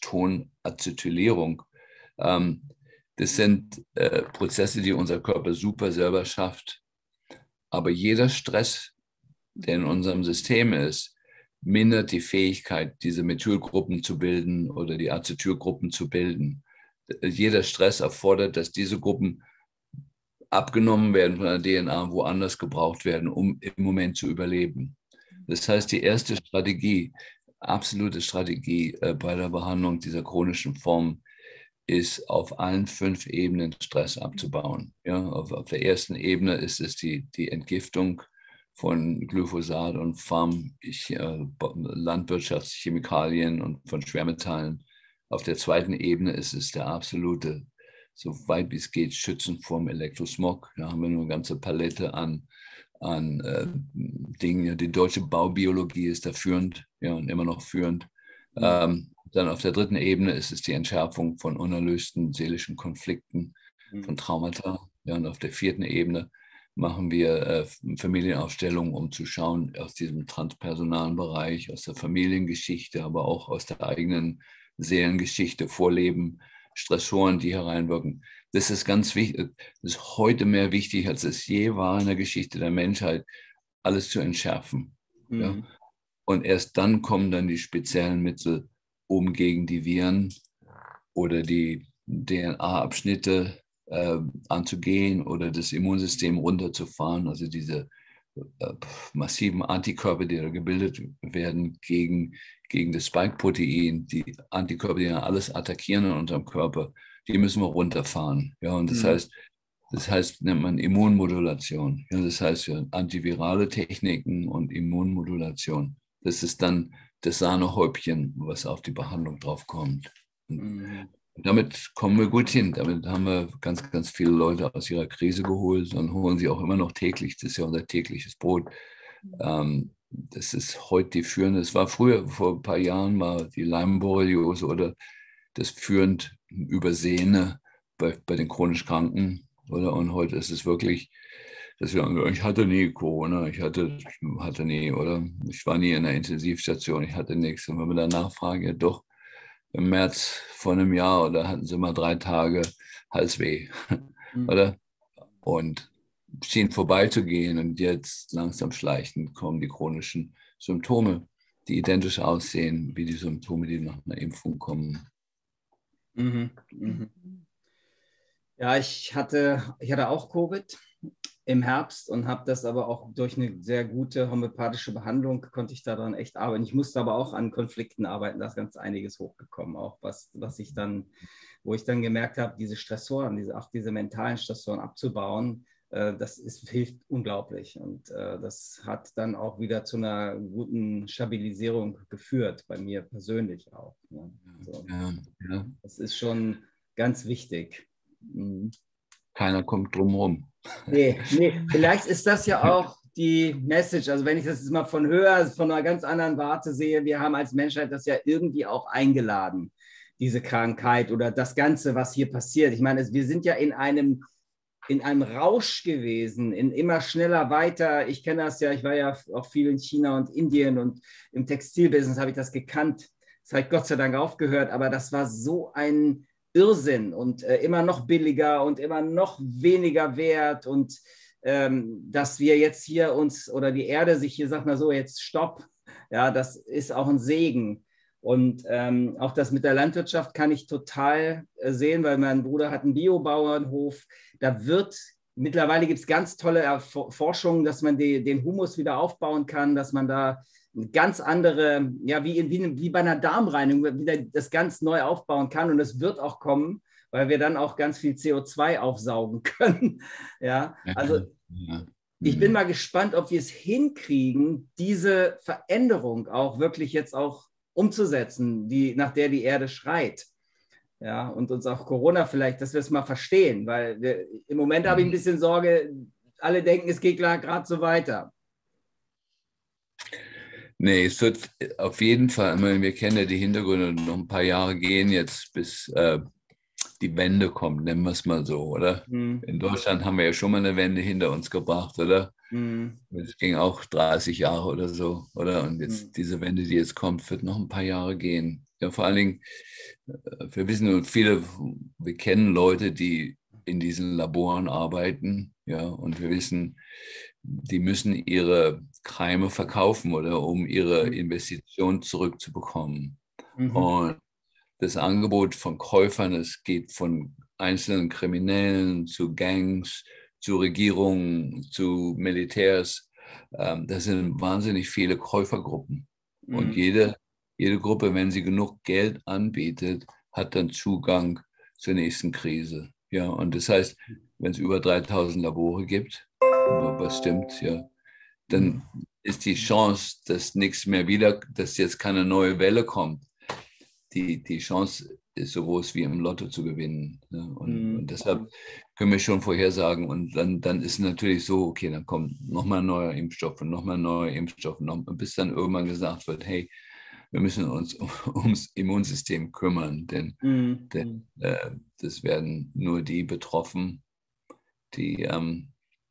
Histonacetylierung, ähm, das sind äh, Prozesse, die unser Körper super selber schafft. Aber jeder Stress, der in unserem System ist, mindert die Fähigkeit, diese Methylgruppen zu bilden oder die Acetylgruppen zu bilden. Jeder Stress erfordert, dass diese Gruppen abgenommen werden von der D N A, woanders gebraucht werden, um im Moment zu überleben. Das heißt, die erste Strategie, absolute Strategie äh, bei der Behandlung dieser chronischen Form ist, auf allen fünf Ebenen Stress abzubauen. Ja, auf, auf der ersten Ebene ist es die, die Entgiftung von Glyphosat und Farm, äh, Landwirtschaftschemikalien und von Schwermetallen. Auf der zweiten Ebene ist es der absolute, so weit wie es geht, Schützen vom Elektrosmog. Da haben wir eine ganze Palette an, an äh, Dingen. Die deutsche Baubiologie ist da führend, ja, und immer noch führend. Mhm. Ähm, dann auf der dritten Ebene ist es die Entschärfung von unerlösten seelischen Konflikten, mhm. von Traumata. Ja, und auf der vierten Ebene machen wir äh, Familienaufstellungen, um zu schauen, aus diesem transpersonalen Bereich, aus der Familiengeschichte, aber auch aus der eigenen Seelengeschichte, Vorleben, Stressoren, die hereinwirken. Das ist ganz wichtig, das ist heute mehr wichtig, als es je war in der Geschichte der Menschheit, alles zu entschärfen. Mhm. Ja? Und erst dann kommen dann die speziellen Mittel, um gegen die Viren oder die D N A-Abschnitte äh, anzugehen oder das Immunsystem runterzufahren, also diese äh, massiven Antikörper, die da gebildet werden gegen, gegen das Spike-Protein, die Antikörper, die dann alles attackieren in unserem Körper, die müssen wir runterfahren. Ja, und das mhm. heißt, das heißt, nennt man Immunmodulation. Ja, das heißt, ja, antivirale Techniken und Immunmodulation. Das ist dann das Sahnehäubchen, was auf die Behandlung drauf kommt. Mhm. Damit kommen wir gut hin. Damit haben wir ganz, ganz viele Leute aus ihrer Krise geholt und holen sie auch immer noch täglich. Das ist ja unser tägliches Brot. Ähm, das ist heute die führende. Es war früher, vor ein paar Jahren, mal die Lyme-Borreliose oder das führend Übersehene bei, bei den chronisch Kranken. Oder? Und heute ist es wirklich, dass wir sagen, ich hatte nie Corona, ich hatte, hatte nie, oder ich war nie in einer Intensivstation, ich hatte nichts. Und wenn wir dann nachfragen, ja doch, im März vor einem Jahr oder hatten sie mal drei Tage Halsweh, mhm. oder? Und schien vorbeizugehen und jetzt langsam schleichend kommen die chronischen Symptome, die identisch aussehen wie die Symptome, die nach einer Impfung kommen. Mhm. Mhm. Ja, ich hatte, ich hatte auch Covid im Herbst und habe das aber auch durch eine sehr gute homöopathische Behandlung konnte ich daran echt arbeiten. Ich musste aber auch an Konflikten arbeiten, da ist ganz einiges hochgekommen, auch was, was ich dann, wo ich dann gemerkt habe, diese Stressoren, diese, auch diese mentalen Stressoren abzubauen, äh, das ist, hilft unglaublich und äh, das hat dann auch wieder zu einer guten Stabilisierung geführt, bei mir persönlich auch. Ne? So. Ja, ja. Das ist schon ganz wichtig. Mhm. Keiner kommt drum rum. Nee, nee, vielleicht ist das ja auch die Message. Also wenn ich das jetzt mal von höher, von einer ganz anderen Warte sehe, wir haben als Menschheit das ja irgendwie auch eingeladen, diese Krankheit oder das Ganze, was hier passiert. Ich meine, wir sind ja in einem, in einem Rausch gewesen, in immer schneller weiter. Ich kenne das ja, ich war ja auch viel in China und Indien und im Textilbusiness habe ich das gekannt. Das hat Gott sei Dank aufgehört, aber das war so ein Irrsinn und äh, immer noch billiger und immer noch weniger wert und ähm, dass wir jetzt hier uns oder die Erde sich hier sagt, na so, jetzt stopp, ja, das ist auch ein Segen. Und ähm, auch das mit der Landwirtschaft kann ich total äh, sehen, weil mein Bruder hat einen Biobauernhof. Da wird, mittlerweile gibt es ganz tolle Erforschungen, dass man die, den Humus wieder aufbauen kann, dass man da eine ganz andere, ja, wie, wie, wie bei einer Darmreinigung, wieder das ganz neu aufbauen kann. Und es wird auch kommen, weil wir dann auch ganz viel C O zwei aufsaugen können. Ja, also ja. Ich bin mal gespannt, ob wir es hinkriegen, diese Veränderung auch wirklich jetzt auch umzusetzen, die, nach der die Erde schreit. Ja, und uns auch Corona vielleicht, dass wir es mal verstehen, weil wir, im Moment habe ich ein bisschen Sorge, alle denken, es geht gerade so weiter. Nee, es wird auf jeden Fall, wir kennen ja die Hintergründe, noch ein paar Jahre gehen jetzt, bis äh, die Wende kommt, nennen wir es mal so, oder? Mhm. In Deutschland haben wir ja schon mal eine Wende hinter uns gebracht, oder? Mhm. Es ging auch dreißig Jahre oder so, oder? Und jetzt mhm. diese Wende, die jetzt kommt, wird noch ein paar Jahre gehen. Ja, vor allen Dingen, wir wissen, viele, wir kennen Leute, die in diesen Laboren arbeiten, ja, und wir wissen, die müssen ihre Keime verkaufen, oder, um ihre Investition zurückzubekommen. Mhm. Und das Angebot von Käufern, es geht von einzelnen Kriminellen zu Gangs, zu Regierungen, zu Militärs. Das sind wahnsinnig viele Käufergruppen. Mhm. Und jede, jede Gruppe, wenn sie genug Geld anbietet, hat dann Zugang zur nächsten Krise. Ja, und das heißt, wenn es über dreitausend Labore gibt, was stimmt, ja, dann ist die Chance, dass nichts mehr wieder, dass jetzt keine neue Welle kommt, die, die Chance ist so groß wie im Lotto zu gewinnen. Ne? Und, mm. und deshalb können wir schon vorhersagen. Und dann, dann ist es natürlich so, okay, dann kommt nochmal ein neuer Impfstoff und nochmal ein neuer Impfstoff, noch, bis dann irgendwann gesagt wird, hey, wir müssen uns um, ums Immunsystem kümmern, denn, mm. denn äh, das werden nur die betroffen, die, ähm,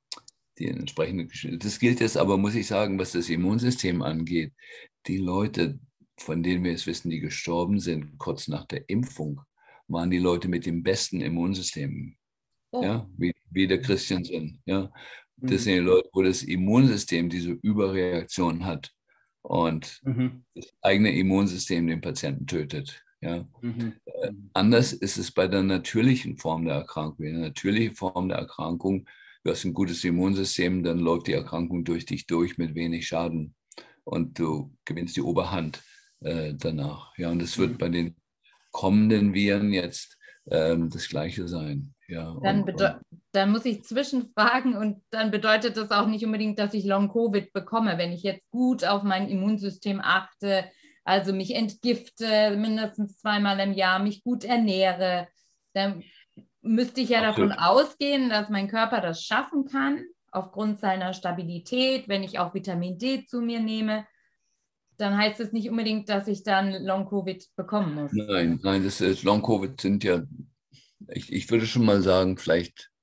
die entsprechende Geschichte. Das gilt jetzt aber, muss ich sagen, was das Immunsystem angeht, die Leute, von denen wir es wissen, die gestorben sind, kurz nach der Impfung, waren die Leute mit dem besten Immunsystem. Oh. Ja, wie, wie der Christiansen. Ja. Mhm. Das sind die Leute, wo das Immunsystem diese Überreaktion hat und mhm. das eigene Immunsystem den Patienten tötet. Ja. Mhm. Äh, anders ist es bei der natürlichen Form der Erkrankung. In der natürlichen Form der Erkrankung, du hast ein gutes Immunsystem, dann läuft die Erkrankung durch dich durch mit wenig Schaden und du gewinnst die Oberhand äh, danach. Ja, und das wird mhm. bei den kommenden Viren jetzt ähm, das Gleiche sein. Ja, dann, und, und dann muss ich zwischenfragen und dann bedeutet das auch nicht unbedingt, dass ich Long-Covid bekomme, wenn ich jetzt gut auf mein Immunsystem achte, also mich entgifte mindestens zweimal im Jahr, mich gut ernähre, dann müsste ich ja Absolut. davon ausgehen, dass mein Körper das schaffen kann, aufgrund seiner Stabilität, wenn ich auch Vitamin D zu mir nehme. Dann heißt es nicht unbedingt, dass ich dann Long-Covid bekommen muss. Nein, nein, das ist Long-Covid sind ja, ich, ich würde schon mal sagen, vielleicht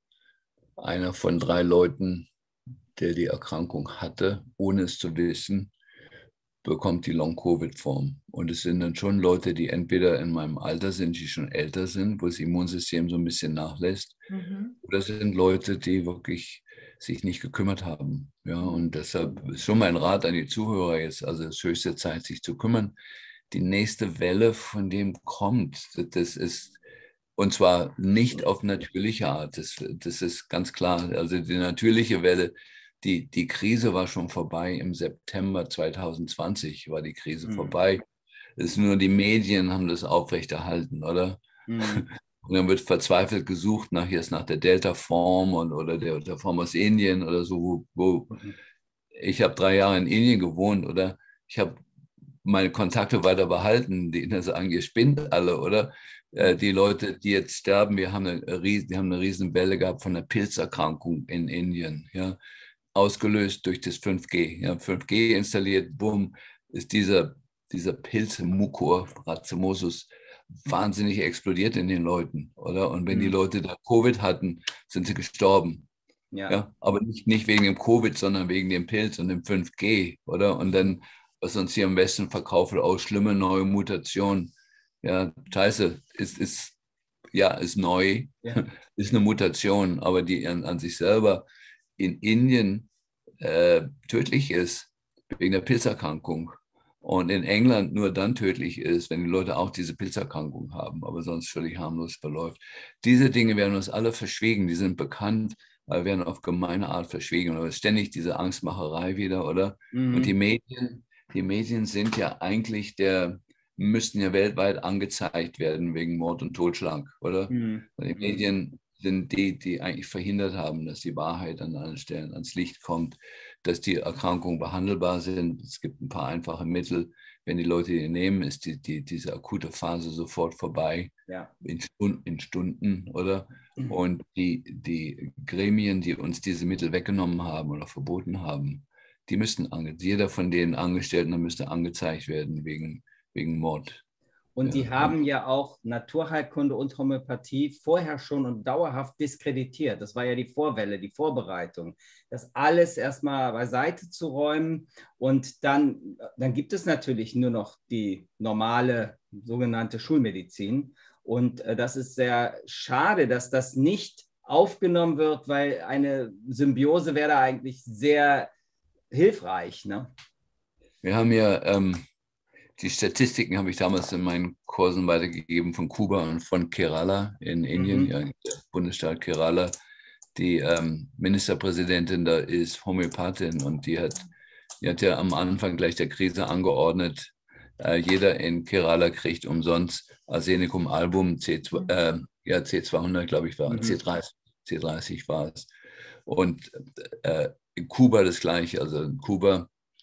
einer von drei Leuten, der die Erkrankung hatte, ohne es zu wissen, bekommt die Long-Covid-Form. Und es sind dann schon Leute, die entweder in meinem Alter sind, die schon älter sind, wo das Immunsystem so ein bisschen nachlässt, mhm. oder es sind Leute, die wirklich sich nicht gekümmert haben. Ja, und deshalb ist schon mein Rat an die Zuhörer jetzt, also es ist höchste Zeit, sich zu kümmern. Die nächste Welle von dem kommt, das ist, und zwar nicht auf natürliche Art, das, das ist ganz klar. Also die natürliche Welle, die, die Krise war schon vorbei im September zwanzig zwanzig, war die Krise mhm. vorbei. Es ist nur die Medien haben das aufrechterhalten, oder? Mhm. Und dann wird verzweifelt gesucht nach, jetzt nach der Delta-Form und, oder der, der Form aus Indien oder so, wo, wo mhm. ich habe drei Jahre in Indien gewohnt, oder? Ich habe meine Kontakte weiter behalten, die sagen, ihr spinnt alle, oder? Äh, die Leute, die jetzt sterben, wir haben eine, die haben eine riesen Welle gehabt von einer Pilzerkrankung in Indien, ja, ausgelöst durch das fünf G. Ja, fünf G installiert, bumm, ist dieser, dieser Pilz Mucor racemosum wahnsinnig explodiert in den Leuten, oder? Und wenn mhm. die Leute da Covid hatten, sind sie gestorben. Ja. Ja, aber nicht, nicht wegen dem Covid, sondern wegen dem Pilz und dem fünf G, oder? Und dann, was uns hier im Westen verkauft wird, auch schlimme neue Mutationen. Ja, scheiße, ist, ist, ja, ist neu, ja. ist eine Mutation, aber die an, an sich selber in Indien äh, tödlich ist, wegen der Pilzerkrankung. Und in England nur dann tödlich ist, wenn die Leute auch diese Pilzerkrankung haben, aber sonst völlig harmlos verläuft. Diese Dinge werden uns alle verschwiegen, die sind bekannt, aber werden auf gemeine Art verschwiegen. Und ständig diese Angstmacherei wieder, oder? Mhm. Und die Medien, die Medien sind ja eigentlich der, müssten ja weltweit angezeigt werden wegen Mord und Totschlag, oder? Mhm. Die Medien sind die, die eigentlich verhindert haben, dass die Wahrheit an allen Stellen ans Licht kommt, dass die Erkrankungen behandelbar sind. Es gibt ein paar einfache Mittel. Wenn die Leute die nehmen, ist die, die, diese akute Phase sofort vorbei, ja. in, Stunden, in Stunden, oder? Mhm. Und die, die Gremien, die uns diese Mittel weggenommen haben oder verboten haben, die müssten, jeder von den Angestellten müsste angezeigt werden wegen, wegen Mord. Und die ja. haben ja auch Naturheilkunde und Homöopathie vorher schon und dauerhaft diskreditiert. Das war ja die Vorwelle, die Vorbereitung. Das alles erstmal beiseite zu räumen. Und dann, dann gibt es natürlich nur noch die normale sogenannte Schulmedizin. Und äh, das ist sehr schade, dass das nicht aufgenommen wird, weil eine Symbiose wäre da eigentlich sehr hilfreich. Ne? Wir haben ja... Ähm Die Statistiken habe ich damals in meinen Kursen weitergegeben von Kuba und von Kerala in Indien, mhm. ja, der Bundesstaat Kerala. Die ähm, Ministerpräsidentin da ist Homöopathin und die hat, die hat ja am Anfang gleich der Krise angeordnet, äh, jeder in Kerala kriegt umsonst Arsenicum album, C, äh, ja, C zweihundert, glaube ich, war mhm. C dreißig, C dreißig war es. Und äh, in Kuba das Gleiche, also in Kuba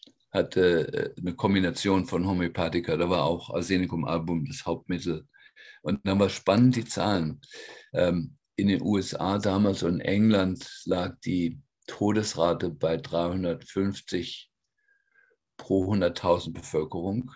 hatte eine Kombination von Homöopathika, da war auch Arsenicum album das Hauptmittel. Und dann war spannend die Zahlen. In den U S A damals und in England lag die Todesrate bei dreihundertfünfzig pro hunderttausend Bevölkerung.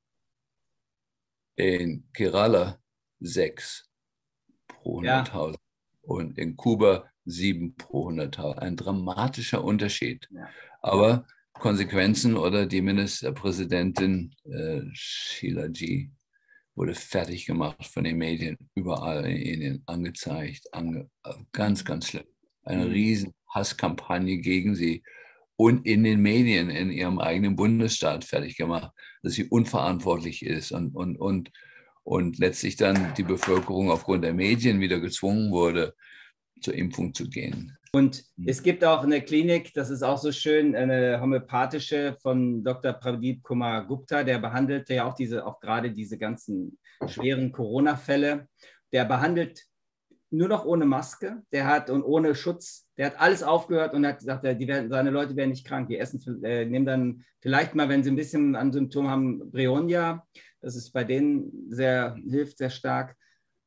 In Kerala sechs pro hunderttausend. Ja. Und in Kuba sieben pro hunderttausend. Ein dramatischer Unterschied. Ja. Aber Konsequenzen, oder die Ministerpräsidentin äh, Sheila G. wurde fertig gemacht von den Medien, überall in Indien angezeigt, ange, ganz, ganz schlimm. Eine mhm. riesen Hasskampagne gegen sie und in den Medien in ihrem eigenen Bundesstaat fertig gemacht, dass sie unverantwortlich ist und, und, und, und letztlich dann die Bevölkerung aufgrund der Medien wieder gezwungen wurde, zur Impfung zu gehen. Und es gibt auch eine Klinik, das ist auch so schön, eine homöopathische von Doktor Pradeep Kumar Gupta, der behandelte ja auch diese, auch gerade diese ganzen schweren Corona-Fälle. Der behandelt nur noch ohne Maske, der hat und ohne Schutz, der hat alles aufgehört und hat gesagt, die werden, seine Leute werden nicht krank, die essen, äh, nehmen dann vielleicht mal, wenn sie ein bisschen an Symptomen haben, Brionia, das ist bei denen sehr, hilft sehr stark.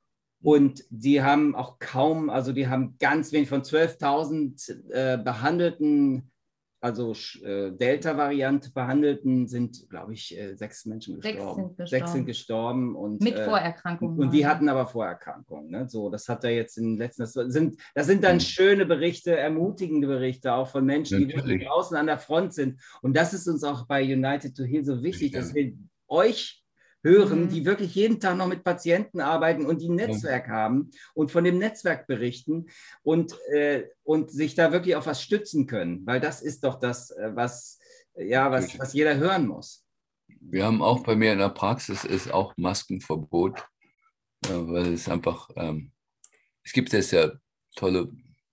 Und die haben auch kaum, also die haben ganz wenig von zwölftausend äh, behandelten, also äh, Delta-Variante behandelten, sind, glaube ich, äh, sechs Menschen gestorben. Sechs sind gestorben. Sechs sind gestorben und, mit äh, Vorerkrankungen. Und die hatten aber Vorerkrankungen. Ne? So, das hat er jetzt in den letzten, das sind, das sind dann schöne Berichte, ermutigende Berichte auch von Menschen, die wirklich draußen an der Front sind. Und das ist uns auch bei United to Heal so wichtig, ja. dass wir euch hören, mhm. die wirklich jeden Tag noch mit Patienten arbeiten und die ein Netzwerk mhm. haben und von dem Netzwerk berichten und, äh, und sich da wirklich auf was stützen können, weil das ist doch das, was, ja, was, was jeder hören muss. Wir haben auch bei mir in der Praxis ist auch Maskenverbot, ja, weil es einfach, ähm, es gibt jetzt ja tolle,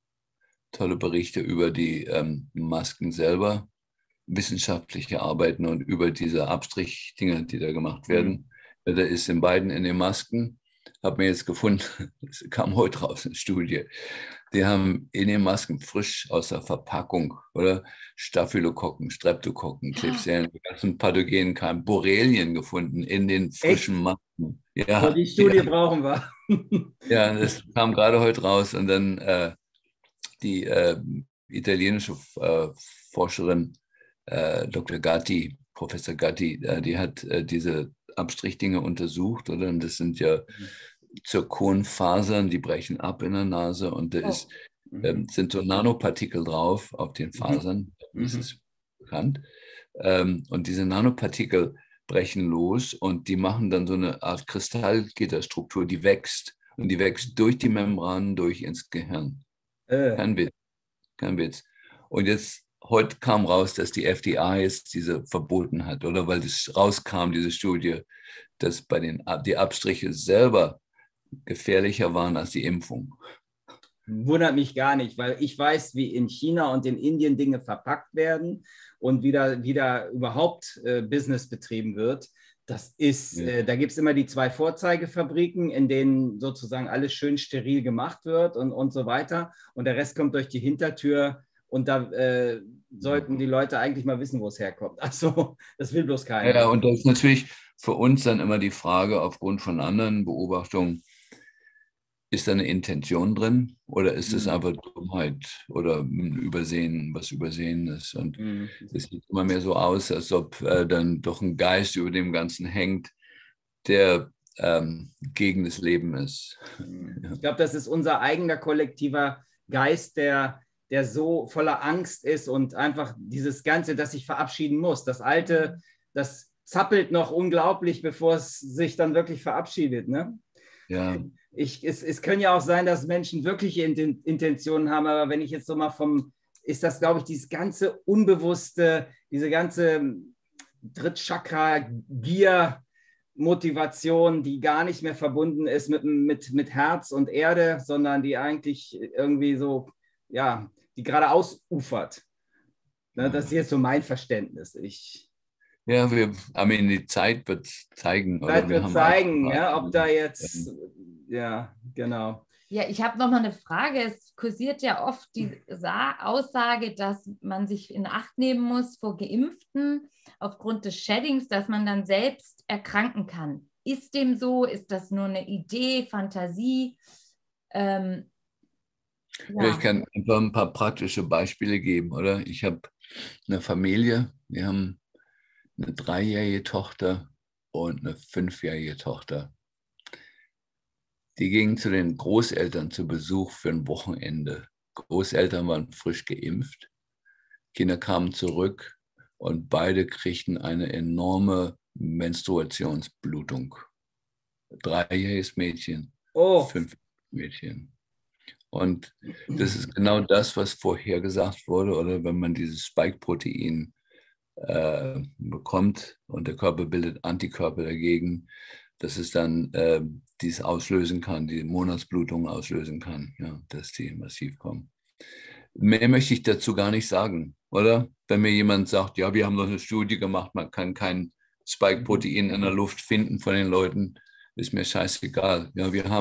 tolle Berichte über die ähm, Masken selber, wissenschaftliche Arbeiten und über diese Abstrichdinge, die da gemacht werden. Mhm. Da ist in beiden in den Masken, habe mir jetzt gefunden, das kam heute raus, eine Studie, die haben in den Masken frisch aus der Verpackung, oder Staphylokokken, Streptokokken, Klebsiellen, die ganzen pathogenen Keime, Borrelien gefunden in den frischen Echt? Masken. Ja, so die Studie ja. brauchen wir. Ja, das kam gerade heute raus und dann äh, die äh, italienische äh, Forscherin Äh, Doktor Gatti, Professor Gatti, äh, die hat äh, diese Abstrichdinge untersucht, oder? Und das sind ja Zirkonfasern, die brechen ab in der Nase und da oh. ist, äh, sind so Nanopartikel drauf auf den Fasern, mhm. das ist bekannt. Ähm, und diese Nanopartikel brechen los und die machen dann so eine Art Kristallgitterstruktur, die wächst. Und die wächst durch die Membranen durch ins Gehirn. Äh. Kein Witz. Kein Witz. Und jetzt heute kam raus, dass die F D A jetzt diese verboten hat, oder? Weil das rauskam, diese Studie, dass bei den die Abstriche selber gefährlicher waren als die Impfung. Wundert mich gar nicht, weil ich weiß, wie in China und in Indien Dinge verpackt werden und wieder, wieder überhaupt äh, Business betrieben wird. Das ist, ja. äh, da gibt es immer die zwei Vorzeigefabriken, in denen sozusagen alles schön steril gemacht wird und, und so weiter. Und der Rest kommt durch die Hintertür. Und da äh, sollten die Leute eigentlich mal wissen, wo es herkommt. Also das will bloß keiner. Ja, und das ist natürlich für uns dann immer die Frage, aufgrund von anderen Beobachtungen, ist da eine Intention drin oder ist es mhm. einfach Dummheit oder ein Übersehen, was Übersehen ist? Und mhm. es sieht immer mehr so aus, als ob äh, dann doch ein Geist über dem Ganzen hängt, der ähm, gegen das Leben ist. Mhm. Ich glaube, das ist unser eigener kollektiver Geist, der der so voller Angst ist und einfach dieses Ganze, das sich verabschieden muss. Das Alte, das zappelt noch unglaublich, bevor es sich dann wirklich verabschiedet. Ne? Ja. Ich, es, es können ja auch sein, dass Menschen wirkliche Intentionen haben, aber wenn ich jetzt so mal vom, ist das, glaube ich, dieses ganze Unbewusste, diese ganze Drittchakra-Gier, Motivation, die gar nicht mehr verbunden ist mit, mit, mit Herz und Erde, sondern die eigentlich irgendwie so, ja, die gerade ausufert. Ne, das ist jetzt so mein Verständnis. Ich, ja, wir, I mean, die Zeit wird zeigen. Die Zeit wird zeigen, ja, ob da jetzt, ja, genau. Ja, ich habe noch mal eine Frage. Es kursiert ja oft die Aussage, dass man sich in Acht nehmen muss vor Geimpften aufgrund des Sheddings, dass man dann selbst erkranken kann. Ist dem so? Ist das nur eine Idee, Fantasie? Ähm, Ja. Ja, ich kann einfach ein paar praktische Beispiele geben, oder? Ich habe eine Familie, wir haben eine dreijährige Tochter und eine fünfjährige Tochter. Die gingen zu den Großeltern zu Besuch für ein Wochenende. Großeltern waren frisch geimpft, Kinder kamen zurück und beide kriegten eine enorme Menstruationsblutung. Dreijähriges Mädchen, oh. fünfjähriges Mädchen. Und das ist genau das, was vorher gesagt wurde, oder wenn man dieses Spike-Protein äh, bekommt und der Körper bildet Antikörper dagegen, dass es dann äh, dies auslösen kann, die Monatsblutung auslösen kann, ja, dass die massiv kommen. Mehr möchte ich dazu gar nicht sagen, oder? Wenn mir jemand sagt, ja, wir haben doch eine Studie gemacht, man kann kein Spike-Protein in der Luft finden von den Leuten, ist mir scheißegal. Ja, wir haben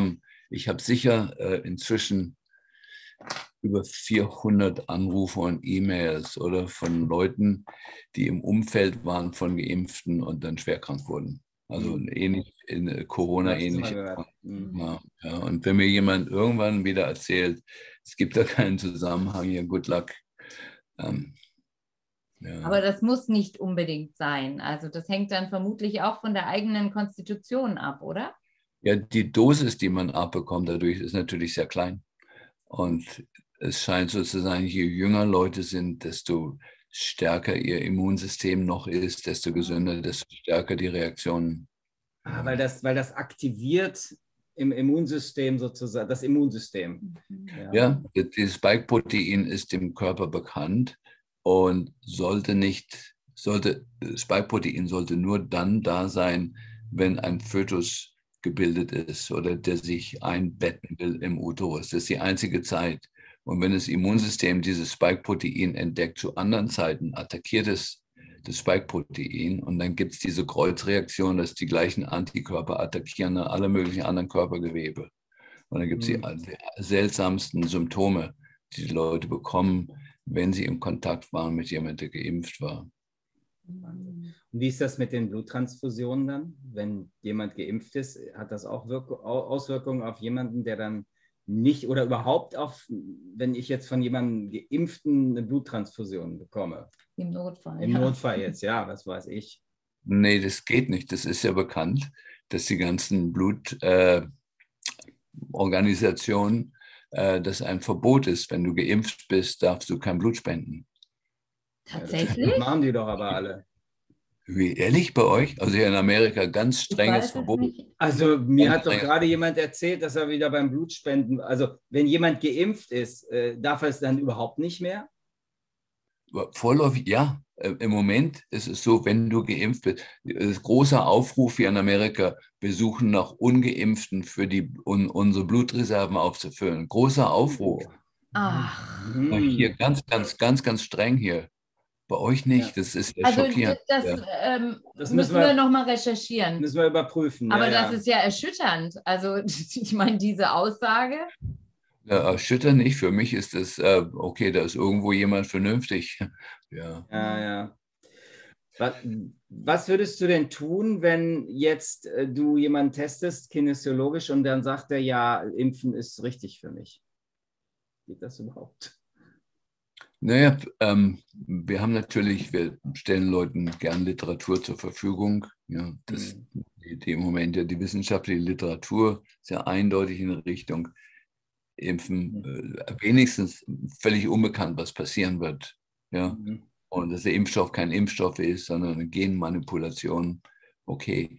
ich habe sicher äh, inzwischen über vierhundert Anrufe und E-Mails oder von Leuten, die im Umfeld waren von Geimpften und dann schwerkrank wurden. Also Mhm. ähnlich in äh, Corona-ähnliche. Mhm. Ja, ja. Und wenn mir jemand irgendwann wieder erzählt, es gibt da keinen Zusammenhang, ja, good luck. Ähm, ja. Aber das muss nicht unbedingt sein. Also das hängt dann vermutlich auch von der eigenen Konstitution ab, oder? Ja, die Dosis, die man abbekommt dadurch, ist natürlich sehr klein. Und es scheint so zu sein, je jünger Leute sind, desto stärker ihr Immunsystem noch ist, desto gesünder, desto stärker die Reaktionen. Ah, weil das, weil das aktiviert im Immunsystem sozusagen, das Immunsystem. Ja, ja, das Spike-Protein ist dem Körper bekannt und sollte nicht, sollte, Spike-Protein sollte nur dann da sein, wenn ein Fötus gebildet ist oder der sich einbetten will im Uterus. Das ist die einzige Zeit. Und wenn das Immunsystem dieses Spike-Protein entdeckt zu anderen Zeiten, attackiert es das Spike-Protein und dann gibt es diese Kreuzreaktion, dass die gleichen Antikörper attackieren alle möglichen anderen Körpergewebe. Und dann gibt es die seltsamsten Symptome, die die Leute bekommen, wenn sie im Kontakt waren mit jemandem, der geimpft war. Und wie ist das mit den Bluttransfusionen dann? Wenn jemand geimpft ist, hat das auch Wirk- Auswirkungen auf jemanden, der dann nicht oder überhaupt auf, wenn ich jetzt von jemandem Geimpften eine Bluttransfusion bekomme? Im Notfall. Im ja. Notfall jetzt, ja, was weiß ich. Nee, das geht nicht. Das ist ja bekannt, dass die ganzen Blutorganisationen, äh, äh, dass ein Verbot ist. Wenn du geimpft bist, darfst du kein Blut spenden. Tatsächlich? Das machen die doch aber alle. Wie ehrlich bei euch? Also hier in Amerika ganz strenges Verbot. Nicht. Also mir Ganz hat doch strenges gerade jemand erzählt, dass er wieder beim Blutspenden, also wenn jemand geimpft ist, äh, darf er es dann überhaupt nicht mehr? Vorläufig, ja. Im Moment ist es so, wenn du geimpft bist, ist großer Aufruf hier in Amerika, wir suchen nach Ungeimpften für die, um unsere Blutreserven aufzufüllen. Großer Aufruf. Ach. Ja, hier ganz, ganz, ganz, ganz streng hier. Bei euch nicht. Ja. Das ist ja Also schockierend. das, Ja. ähm, Das müssen müssen wir, wir- noch mal recherchieren. Müssen wir überprüfen. Aber ja, das ja. ist ja erschütternd. Also ich meine, diese Aussage. Ja, erschütternd nicht. Für mich ist es, äh, okay, da ist irgendwo jemand vernünftig. Ja. Ja, ja. Was, was würdest du denn tun, wenn jetzt äh, du jemanden testest, kinesiologisch, und dann sagt er, ja, Impfen ist richtig für mich? Geht das überhaupt? Naja, ähm, wir haben natürlich, wir stellen Leuten gern Literatur zur Verfügung. Ja, das, Mhm. die, die im Moment ja die wissenschaftliche Literatur sehr eindeutig in Richtung Impfen, äh, wenigstens völlig unbekannt, was passieren wird. Ja. Mhm. Und dass der Impfstoff kein Impfstoff ist, sondern eine Genmanipulation. Okay.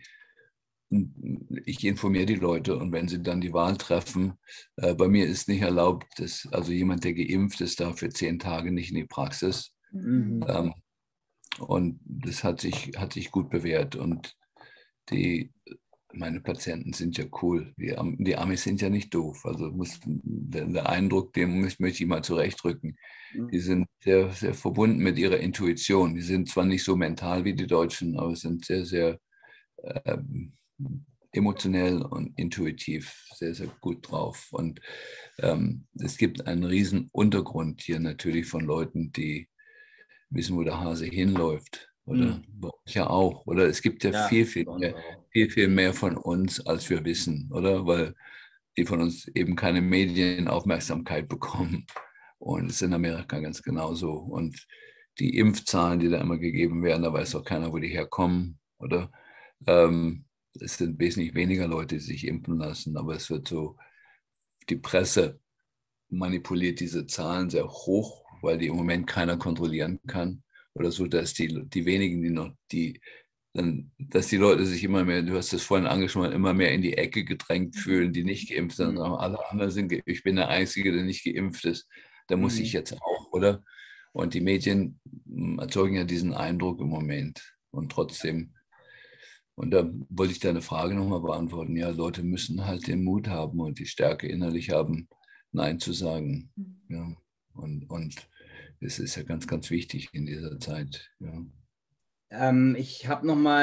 Ich informiere die Leute und wenn sie dann die Wahl treffen, äh, bei mir ist nicht erlaubt, dass also jemand, der geimpft ist, darf für zehn Tage nicht in die Praxis. Mhm. Ähm, und das hat sich, hat sich gut bewährt. Und die, meine Patienten sind ja cool. Die, die Amis sind ja nicht doof. Also muss, der, der Eindruck, den möchte ich mal zurechtrücken. Die sind sehr, sehr verbunden mit ihrer Intuition. Die sind zwar nicht so mental wie die Deutschen, aber sind sehr, sehr ähm, emotionell und intuitiv sehr, sehr gut drauf. Und ähm, es gibt einen riesen Untergrund hier natürlich von Leuten, die wissen, wo der Hase hinläuft. Oder Mhm. bei euch ja auch. Oder es gibt ja, Ja, viel, viel bei uns mehr, auch. viel, viel mehr von uns, als wir wissen, oder? Weil die von uns eben keine Medienaufmerksamkeit bekommen. Und es ist in Amerika ganz genauso. Und die Impfzahlen, die da immer gegeben werden, da weiß auch keiner, wo die herkommen, oder? Ähm, es sind wesentlich weniger Leute, die sich impfen lassen, aber es wird so, die Presse manipuliert diese Zahlen sehr hoch, weil die im Moment keiner kontrollieren kann. Oder so, dass die, die wenigen, die noch, die, dann, dass die Leute sich immer mehr, du hast das vorhin angesprochen, immer mehr in die Ecke gedrängt fühlen, die nicht geimpft sind. Mhm. Alle anderen sind geimpft. Ich bin der Einzige, der nicht geimpft ist. Da muss Mhm. ich jetzt auch, oder? Und die Medien erzeugen ja diesen Eindruck im Moment. Und trotzdem, und da wollte ich deine Frage nochmal beantworten. Ja, Leute müssen halt den Mut haben und die Stärke innerlich haben, Nein zu sagen. Ja. Und, und das ist ja ganz, ganz wichtig in dieser Zeit. Ja. Ähm, ich habe noch mal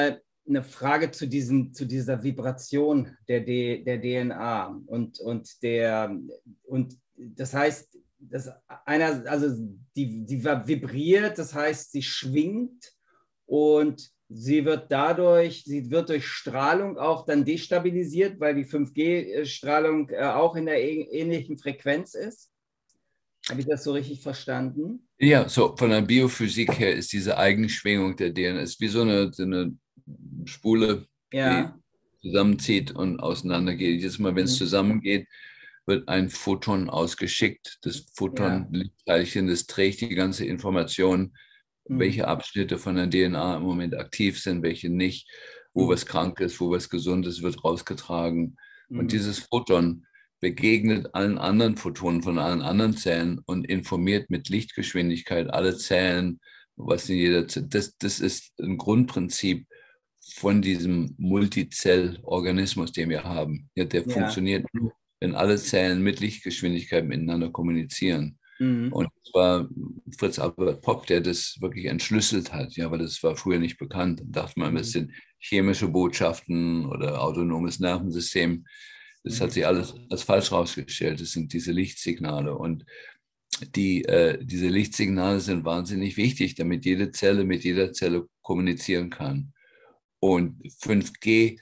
eine Frage zu, diesem, zu dieser Vibration der, D, der D N A. Und, und, der, und das heißt, dass einer, also die, die vibriert, das heißt, sie schwingt und sie wird dadurch, sie wird durch Strahlung auch dann destabilisiert, weil die fünf G-Strahlung äh, auch in der ähnlichen Frequenz ist. Habe ich das so richtig verstanden? Ja, so von der Biophysik her ist diese Eigenschwingung der D N A ist wie so eine, so eine Spule, Ja. die zusammenzieht und auseinandergeht. Jedes Mal, wenn es Mhm. zusammengeht, wird ein Photon ausgeschickt. Das Photon-Teilchen, das trägt die ganze Information, Mhm. welche Abschnitte von der D N A im Moment aktiv sind, welche nicht, wo Mhm. was krank ist, wo was gesund ist, wird rausgetragen. Mhm. Und dieses Photon begegnet allen anderen Photonen von allen anderen Zellen und informiert mit Lichtgeschwindigkeit alle Zellen, was in jeder Zelle. Das, das ist ein Grundprinzip von diesem Multizellorganismus, den wir haben. Ja, der Ja. funktioniert nur, wenn alle Zellen mit Lichtgeschwindigkeit miteinander kommunizieren. Mhm. Und es war Fritz Albert Popp, der das wirklich entschlüsselt hat, ja, weil das war früher nicht bekannt. Da dachte man, das sind chemische Botschaften oder autonomes Nervensystem. Das hat sich alles als falsch rausgestellt. Das sind diese Lichtsignale. Und die, äh, diese Lichtsignale sind wahnsinnig wichtig, damit jede Zelle mit jeder Zelle kommunizieren kann. Und fünf G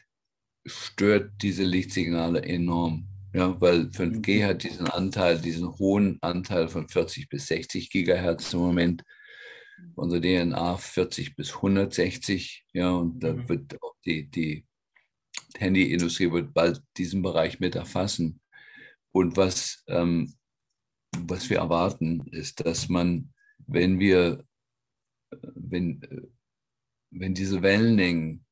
stört diese Lichtsignale enorm. Ja, weil fünf G hat diesen Anteil, diesen hohen Anteil von vierzig bis sechzig Gigahertz im Moment. Unsere D N A vierzig bis hundertsechzig. Ja, und da wird auch die, die Handyindustrie wird bald diesen Bereich mit erfassen. Und was, ähm, was wir erwarten, ist, dass man, wenn wir, wenn, wenn diese Wellenlängen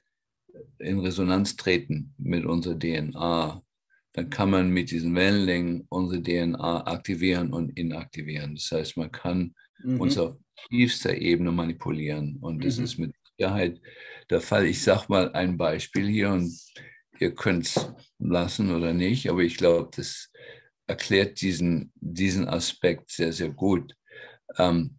in Resonanz treten mit unserer D N A, dann kann man mit diesen Wellenlängen unsere D N A aktivieren und inaktivieren. Das heißt, man kann mhm. uns auf tiefster Ebene manipulieren. Und das mhm. ist mit Sicherheit der Fall. Ich sage mal ein Beispiel hier und ihr könnt es lassen oder nicht, aber ich glaube, das erklärt diesen, diesen Aspekt sehr, sehr gut. Ähm,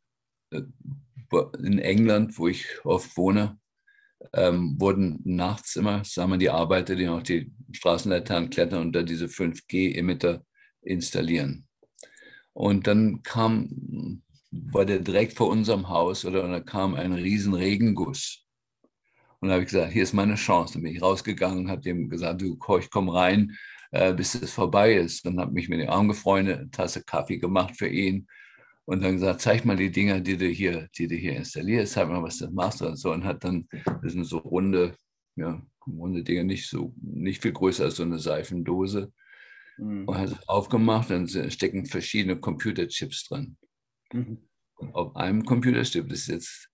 in England, wo ich oft wohne, Ähm, wurden nachts immer, sagen wir, die Arbeiter, die noch die Straßenlaternen klettern und da diese fünf G-Emitter installieren. Und dann kam, war der direkt vor unserem Haus oder und da kam ein riesen Regenguss. Und da habe ich gesagt, hier ist meine Chance. Dann bin ich rausgegangen und habe dem gesagt, du, ich komm rein, äh, bis es vorbei ist. Dann habe ich mich mit dem Arm gefreundet, eine Tasse Kaffee gemacht für ihn. Und dann gesagt, zeig mal die Dinger, die du hier, die du hier installierst, zeig mal, was du machst und so. Und hat dann, das sind so runde, ja, runde Dinge, nicht so, nicht viel größer als so eine Seifendose. Mhm. Und hat es aufgemacht, dann stecken verschiedene Computerchips drin. Mhm. Und auf einem Computerchip, das ist jetzt,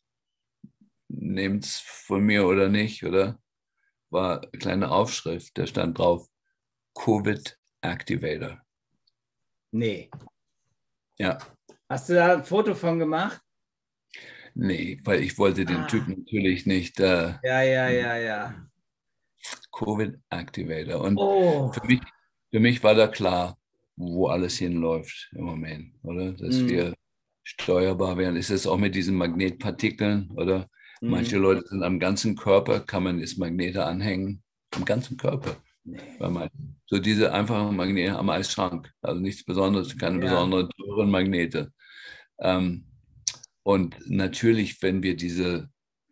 nehmt es von mir oder nicht, oder? War eine kleine Aufschrift, da stand drauf, Covid Activator. Nee. Ja. Hast du da ein Foto von gemacht? Nee, weil ich wollte den ah. Typ natürlich nicht. Äh, ja, ja, ja, ja. Covid Activator. Und oh. für, mich, für mich war da klar, wo alles hinläuft im Moment, oder? Dass mm. wir steuerbar werden. Ist es auch mit diesen Magnetpartikeln, oder? Mm. Manche Leute sind am ganzen Körper, kann man jetzt Magnete anhängen, am ganzen Körper. Nee. Weil man, so diese einfachen Magnete am Eisschrank, also nichts Besonderes, keine ja. besonderen teuren Magnete. Ähm, und natürlich, wenn wir diese,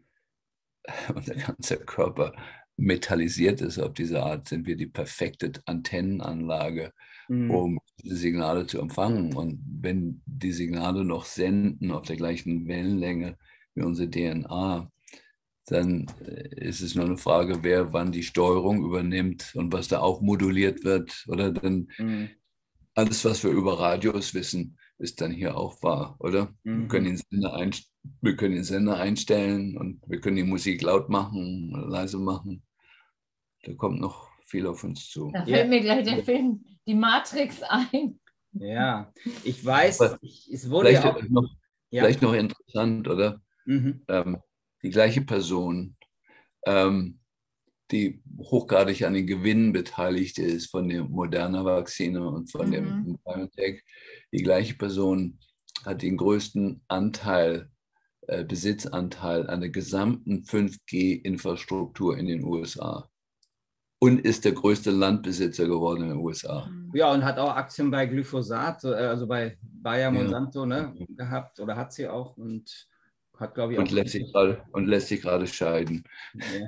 unser ganzer Körper metallisiert ist auf diese Art, sind wir die perfekte Antennenanlage, mhm. um diese Signale zu empfangen. Und wenn die Signale noch senden auf der gleichen Wellenlänge wie unsere D N A, dann ist es nur eine Frage, wer wann die Steuerung übernimmt und was da auch moduliert wird. Oder dann mhm. alles, was wir über Radios wissen, ist dann hier auch wahr, oder? Mhm. Wir können den Sender, einst- wir können den Sender einstellen und wir können die Musik laut machen oder leise machen. Da kommt noch viel auf uns zu. Da fällt ja. mir gleich der Film Die Matrix ein. Ja, ich weiß, ich, es wurde vielleicht, ja auch... Noch, ja. vielleicht noch interessant, oder? Mhm. Ähm, die gleiche Person, ähm, die hochgradig an den Gewinnen beteiligt ist von der Moderna-Vakzine und von mhm. dem BioNTech, die gleiche Person hat den größten Anteil äh, Besitzanteil an der gesamten fünf G-Infrastruktur in den U S A und ist der größte Landbesitzer geworden in den U S A. Ja, und hat auch Aktien bei Glyphosat, also bei Bayer Monsanto, ja. ne, gehabt oder hat sie auch und hat, glaube ich, und auch. Lässt sich grade, und lässt sich gerade scheiden. Ja.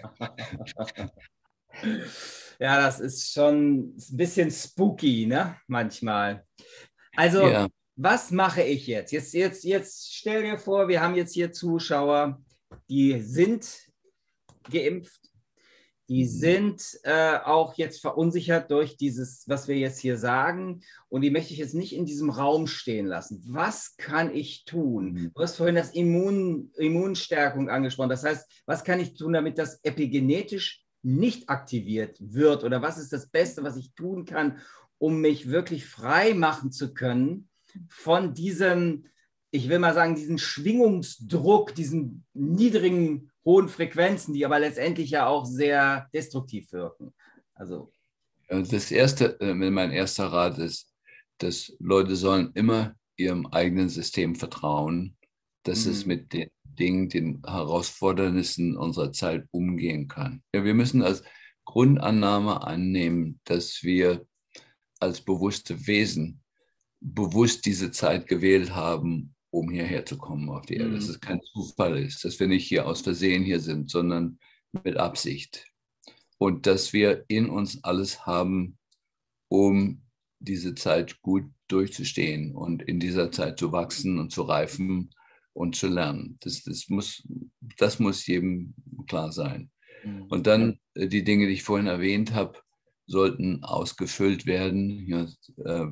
Ja, das ist schon ein bisschen spooky, ne, manchmal. Also, Ja. was mache ich jetzt? Jetzt, jetzt? Jetzt stell dir vor, wir haben jetzt hier Zuschauer, die sind geimpft, die sind äh, auch jetzt verunsichert durch dieses, was wir jetzt hier sagen, und die möchte ich jetzt nicht in diesem Raum stehen lassen. Was kann ich tun? Du hast vorhin das Immun, Immunstärkung angesprochen. Das heißt, was kann ich tun, damit das epigenetisch nicht aktiviert wird? Oder was ist das Beste, was ich tun kann, um mich wirklich frei machen zu können von diesem, ich will mal sagen, diesen Schwingungsdruck, diesen niedrigen, hohen Frequenzen, die aber letztendlich ja auch sehr destruktiv wirken. Also. Das erste, mein erster Rat ist, dass Leute sollen immer ihrem eigenen System vertrauen, dass mhm. es mit den Dingen, den Herausfordernissen unserer Zeit umgehen kann. Ja, wir müssen als Grundannahme annehmen, dass wir als bewusste Wesen bewusst diese Zeit gewählt haben, um hierher zu kommen auf die Erde. Mhm. Dass es kein Zufall ist, dass wir nicht hier aus Versehen hier sind, sondern mit Absicht. Und dass wir in uns alles haben, um diese Zeit gut durchzustehen und in dieser Zeit zu wachsen und zu reifen und zu lernen. Das, das, muss, das muss jedem klar sein. Mhm. Und dann die Dinge, die ich vorhin erwähnt habe, sollten ausgefüllt werden. Ja, äh,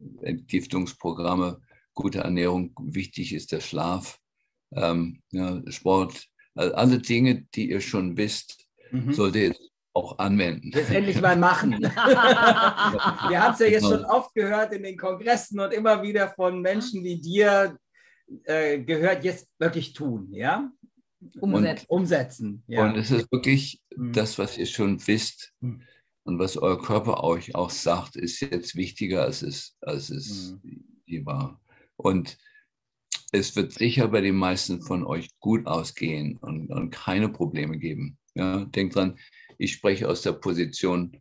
Entgiftungsprogramme, gute Ernährung, wichtig ist der Schlaf, ähm, ja, Sport, also alle Dinge, die ihr schon wisst, mhm. solltet ihr auch anwenden. Jetzt endlich mal machen. Wir haben es ja jetzt schon oft gehört in den Kongressen und immer wieder von Menschen wie dir äh, gehört, jetzt wirklich tun, ja? Umsetzen. Und, umsetzen. Ja. Und es ist wirklich mhm. das, was ihr schon wisst mhm. und was euer Körper euch auch sagt, ist jetzt wichtiger, als es, als es mhm. je war. Und es wird sicher bei den meisten von euch gut ausgehen und, und keine Probleme geben. Ja? Denkt dran, ich spreche aus der Position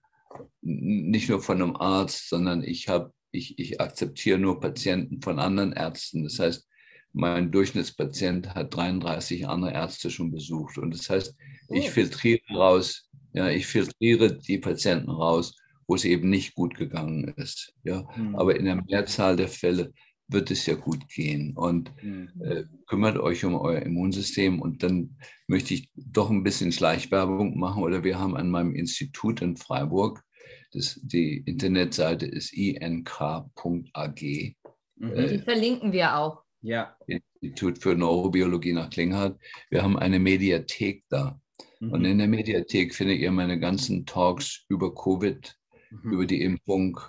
nicht nur von einem Arzt, sondern ich, hab, ich, ich akzeptiere nur Patienten von anderen Ärzten. Das heißt, mein Durchschnittspatient hat dreiunddreißig andere Ärzte schon besucht. Und das heißt, ich filtriere raus, ja, ich filtriere die Patienten raus, wo es eben nicht gut gegangen ist. Ja? Mhm. Aber in der Mehrzahl der Fälle wird es ja gut gehen. Und mhm. äh, kümmert euch um euer Immunsystem. Und dann möchte ich doch ein bisschen Schleichwerbung machen. Oder wir haben an meinem Institut in Freiburg, das, die Internetseite ist i n k punkt a g. Mhm. Äh, die verlinken wir auch. Ja. Institut für Neurobiologie nach Klinghardt. Wir haben eine Mediathek da. Mhm. Und in der Mediathek findet ihr meine ganzen Talks über Covid, mhm. über die Impfung,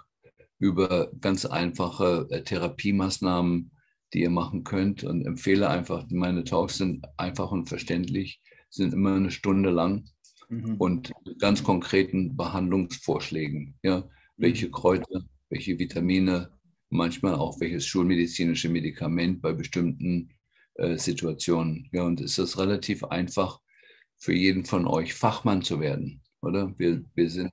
über ganz einfache äh, Therapiemaßnahmen, die ihr machen könnt, und empfehle einfach, meine Talks sind einfach und verständlich, sind immer eine Stunde lang mhm. und mit ganz konkreten Behandlungsvorschlägen. Ja? Mhm. Welche Kräuter, welche Vitamine, manchmal auch welches schulmedizinische Medikament bei bestimmten äh, Situationen. Ja, und es ist relativ einfach für jeden von euch Fachmann zu werden, oder? Wir, wir sind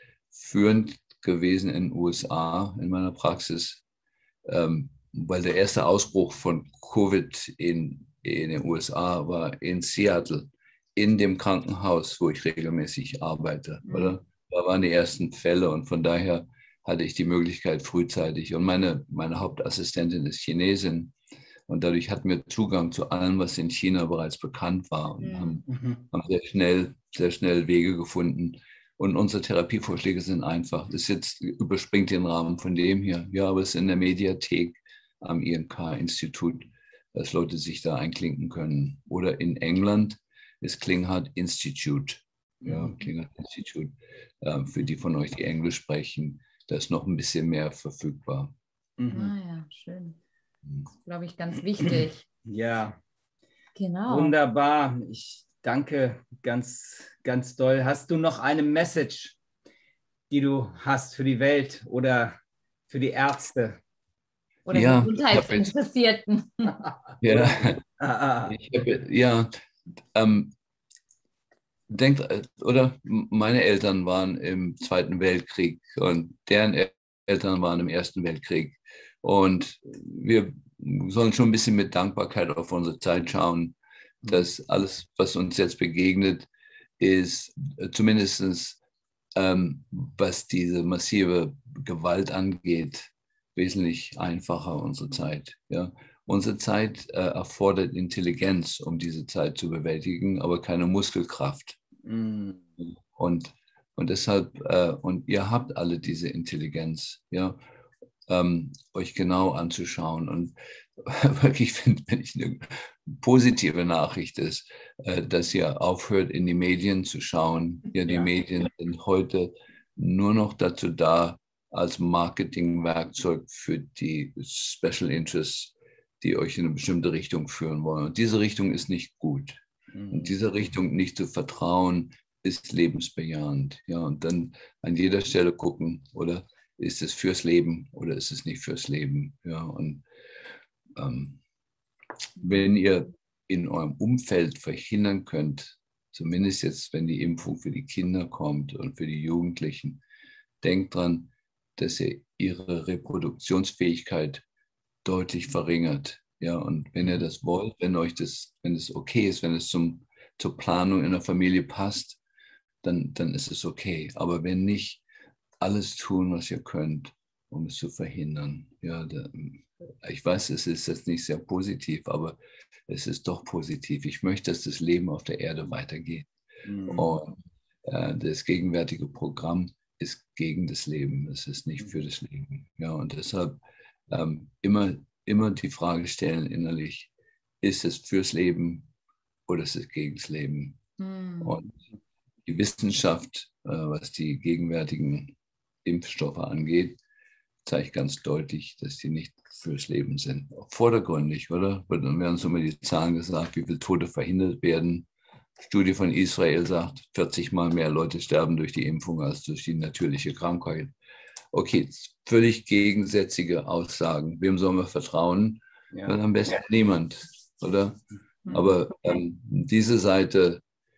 führend gewesen in den U S A in meiner Praxis, ähm, weil der erste Ausbruch von Covid in, in den U S A war in Seattle, in dem Krankenhaus, wo ich regelmäßig arbeite, mhm. oder? Da waren die ersten Fälle, und von daher hatte ich die Möglichkeit frühzeitig. Und meine, meine Hauptassistentin ist Chinesin. Und dadurch hatten wir Zugang zu allem, was in China bereits bekannt war. Und mhm. haben, haben sehr schnell, sehr schnell Wege gefunden. Und unsere Therapievorschläge sind einfach. Das jetzt überspringt den Rahmen von dem hier. Ja, aber es ist in der Mediathek am I N K-Institut, dass Leute sich da einklinken können. Oder in England ist Klinghardt Institute. Ja, mhm. Klinghardt Institute. Äh, für die von euch, die Englisch sprechen, da ist noch ein bisschen mehr verfügbar. Mhm. Ah ja, schön. Das ist, glaube ich, ganz wichtig. Ja, genau. Wunderbar. Ich danke ganz, ganz doll. Hast du noch eine Message, die du hast für die Welt oder für die Ärzte? oder ja, Gesundheitsinteressierten. Ja, Ah, ah. ich habe, ja, ähm, denkt, oder meine Eltern waren im Zweiten Weltkrieg und deren Eltern waren im Ersten Weltkrieg. Und wir sollen schon ein bisschen mit Dankbarkeit auf unsere Zeit schauen, dass alles, was uns jetzt begegnet, ist zumindest, ähm, was diese massive Gewalt angeht, wesentlich einfacher, unsere Zeit. Ja. Unsere Zeit äh, erfordert Intelligenz, um diese Zeit zu bewältigen, aber keine Muskelkraft. Mm. Und, und deshalb, äh, und ihr habt alle diese Intelligenz, ja, ähm, euch genau anzuschauen. Und wirklich finde, wenn ich eine positive Nachricht ist, äh, dass ihr aufhört, in die Medien zu schauen. Ja, die Ja. Medien sind heute nur noch dazu da, als Marketingwerkzeug für die Special Interests, die euch in eine bestimmte Richtung führen wollen. Und diese Richtung ist nicht gut. Mm. Und dieser Richtung nicht zu vertrauen, ist lebensbejahend. Ja, und dann an jeder Stelle gucken, oder ist es fürs Leben oder ist es nicht fürs Leben? Ja, und ähm, wenn ihr in eurem Umfeld verhindern könnt, zumindest jetzt, wenn die Impfung für die Kinder kommt und für die Jugendlichen, denkt dran, dass ihr ihre Reproduktionsfähigkeit deutlich verringert. Ja, und wenn ihr das wollt, wenn euch das, wenn es okay ist, wenn es zum, zur Planung in der Familie passt, dann, dann ist es okay. Aber wenn nicht, alles tun, was ihr könnt, um es zu verhindern. Ja, da, ich weiß, es ist jetzt nicht sehr positiv, aber es ist doch positiv. Ich möchte, dass das Leben auf der Erde weitergeht. Mhm. Und äh, das gegenwärtige Programm ist gegen das Leben. Es ist nicht für das Leben. Ja, und deshalb ähm, immer, immer die Frage stellen innerlich, ist es fürs Leben oder ist es gegen das Leben? Mhm. Und die Wissenschaft, äh, was die gegenwärtigen Impfstoffe angeht, zeigt ganz deutlich, dass die nicht fürs Leben sind. Vordergründig, oder? Dann werden uns immer die Zahlen gesagt, wie viele Tote verhindert werden. Studie von Israel sagt, vierzig Mal mehr Leute sterben durch die Impfung als durch die natürliche Krankheit. Okay, völlig gegensätzliche Aussagen. Wem sollen wir vertrauen? Ja. Dann am besten niemand, oder? Mhm. Aber ähm, diese Seite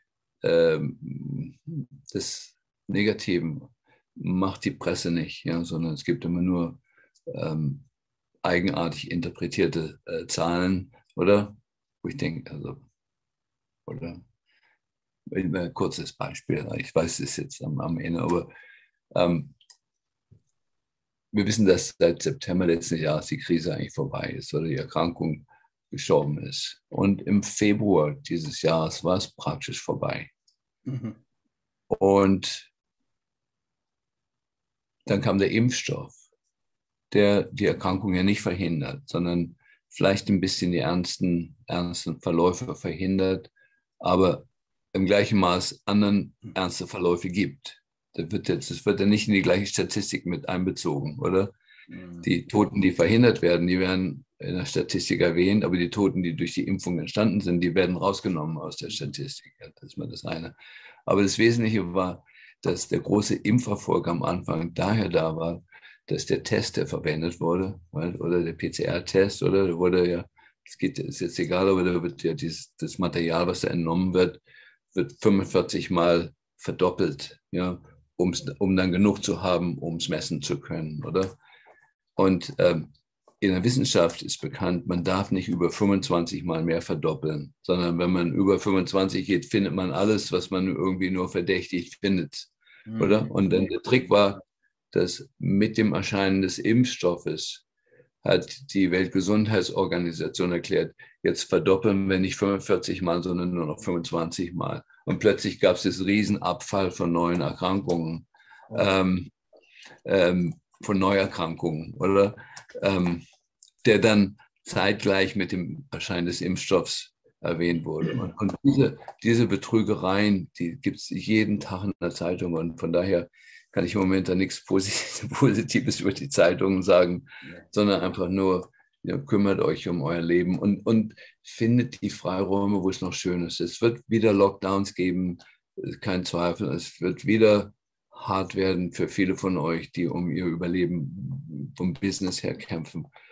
ähm, des Negativen macht die Presse nicht, ja, sondern es gibt immer nur ähm, eigenartig interpretierte äh, Zahlen, oder? Wo ich denke, also, oder? Ein kurzes Beispiel, ich weiß es jetzt am, am Ende, aber ähm, wir wissen, dass seit September letzten Jahres die Krise eigentlich vorbei ist oder die Erkrankung gestorben ist. Und im Februar dieses Jahres war es praktisch vorbei. Mhm. Und dann kam der Impfstoff, der die Erkrankung ja nicht verhindert, sondern vielleicht ein bisschen die ernsten, ernsten Verläufe verhindert, aber im gleichen Maß anderen ernste Verläufe gibt. Das wird, jetzt, das wird ja nicht in die gleiche Statistik mit einbezogen, oder? Mhm. Die Toten, die verhindert werden, die werden in der Statistik erwähnt, aber die Toten, die durch die Impfung entstanden sind, die werden rausgenommen aus der Statistik. Das ist mal das eine. Aber das Wesentliche war, dass der große Impferfolg am Anfang daher da war, dass der Test, der verwendet wurde, oder der P C R-Test, oder da wurde ja, es geht, ist jetzt egal, aber da wird ja dieses, das Material, was da entnommen wird, wird fünfundvierzig Mal verdoppelt, ja, um's, um dann genug zu haben, um es messen zu können, oder? Und ähm, in der Wissenschaft ist bekannt, man darf nicht über fünfundzwanzig Mal mehr verdoppeln, sondern wenn man über fünfundzwanzig geht, findet man alles, was man irgendwie nur verdächtig findet, mhm. oder? Und dann der Trick war, dass mit dem Erscheinen des Impfstoffes hat die Weltgesundheitsorganisation erklärt, jetzt verdoppeln wir nicht fünfundvierzig Mal, sondern nur noch fünfundzwanzig Mal. Und plötzlich gab es das Riesenabfall von neuen Erkrankungen, oh. ähm, ähm, von Neuerkrankungen, oder? Ähm, der dann zeitgleich mit dem Erscheinen des Impfstoffs erwähnt wurde. Und, und diese, diese Betrügereien, die gibt es jeden Tag in der Zeitung. Und von daher kann ich im Moment da nichts Positives über die Zeitungen sagen, ja. sondern einfach nur, ja, kümmert euch um euer Leben und, und findet die Freiräume, wo es noch schön ist. Es wird wieder Lockdowns geben, kein Zweifel. Es wird wieder hart werden für viele von euch, die um ihr Überleben vom Business her kämpfen.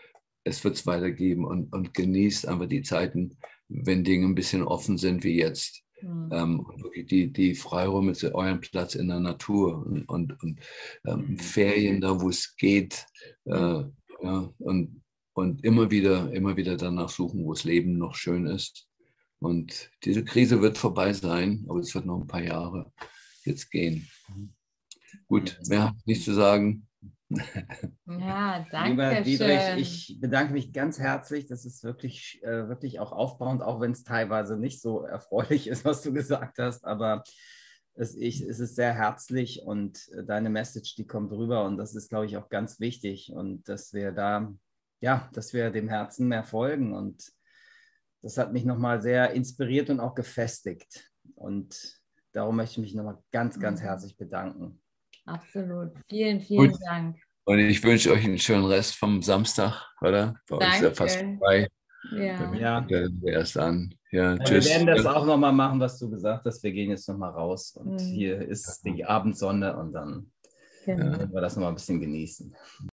es wird es weitergeben und, und genießt einfach die Zeiten, wenn Dinge ein bisschen offen sind wie jetzt. Mhm. Ähm, wirklich die, die Freiräume zu eurem Platz in der Natur und, und, und ähm, Ferien da, wo es geht. Äh, ja, und, und immer wieder, immer wieder danach suchen, wo das Leben noch schön ist. Und diese Krise wird vorbei sein, aber es wird noch ein paar Jahre jetzt gehen. Gut, mehr habe ich nicht zu sagen. Ja, danke. Lieber Dietrich, ich bedanke mich ganz herzlich. Das ist wirklich, äh, wirklich auch aufbauend, auch wenn es teilweise nicht so erfreulich ist, was du gesagt hast. Aber es, ich, es ist sehr herzlich und deine Message, die kommt rüber. Und das ist, glaube ich, auch ganz wichtig. Und dass wir da, ja, dass wir dem Herzen mehr folgen. Und das hat mich nochmal sehr inspiriert und auch gefestigt. Und darum möchte ich mich nochmal ganz, ganz herzlich bedanken. Absolut. Vielen, vielen Gut. Dank. Und ich wünsche euch einen schönen Rest vom Samstag, oder? Bei euch ist ja fast vorbei. Ja. ja. Erst an. Ja, ja, tschüss. Wir werden das auch nochmal machen, was du gesagt hast. Wir gehen jetzt nochmal raus und mhm. hier ist die Abendsonne und dann genau. werden wir das nochmal ein bisschen genießen.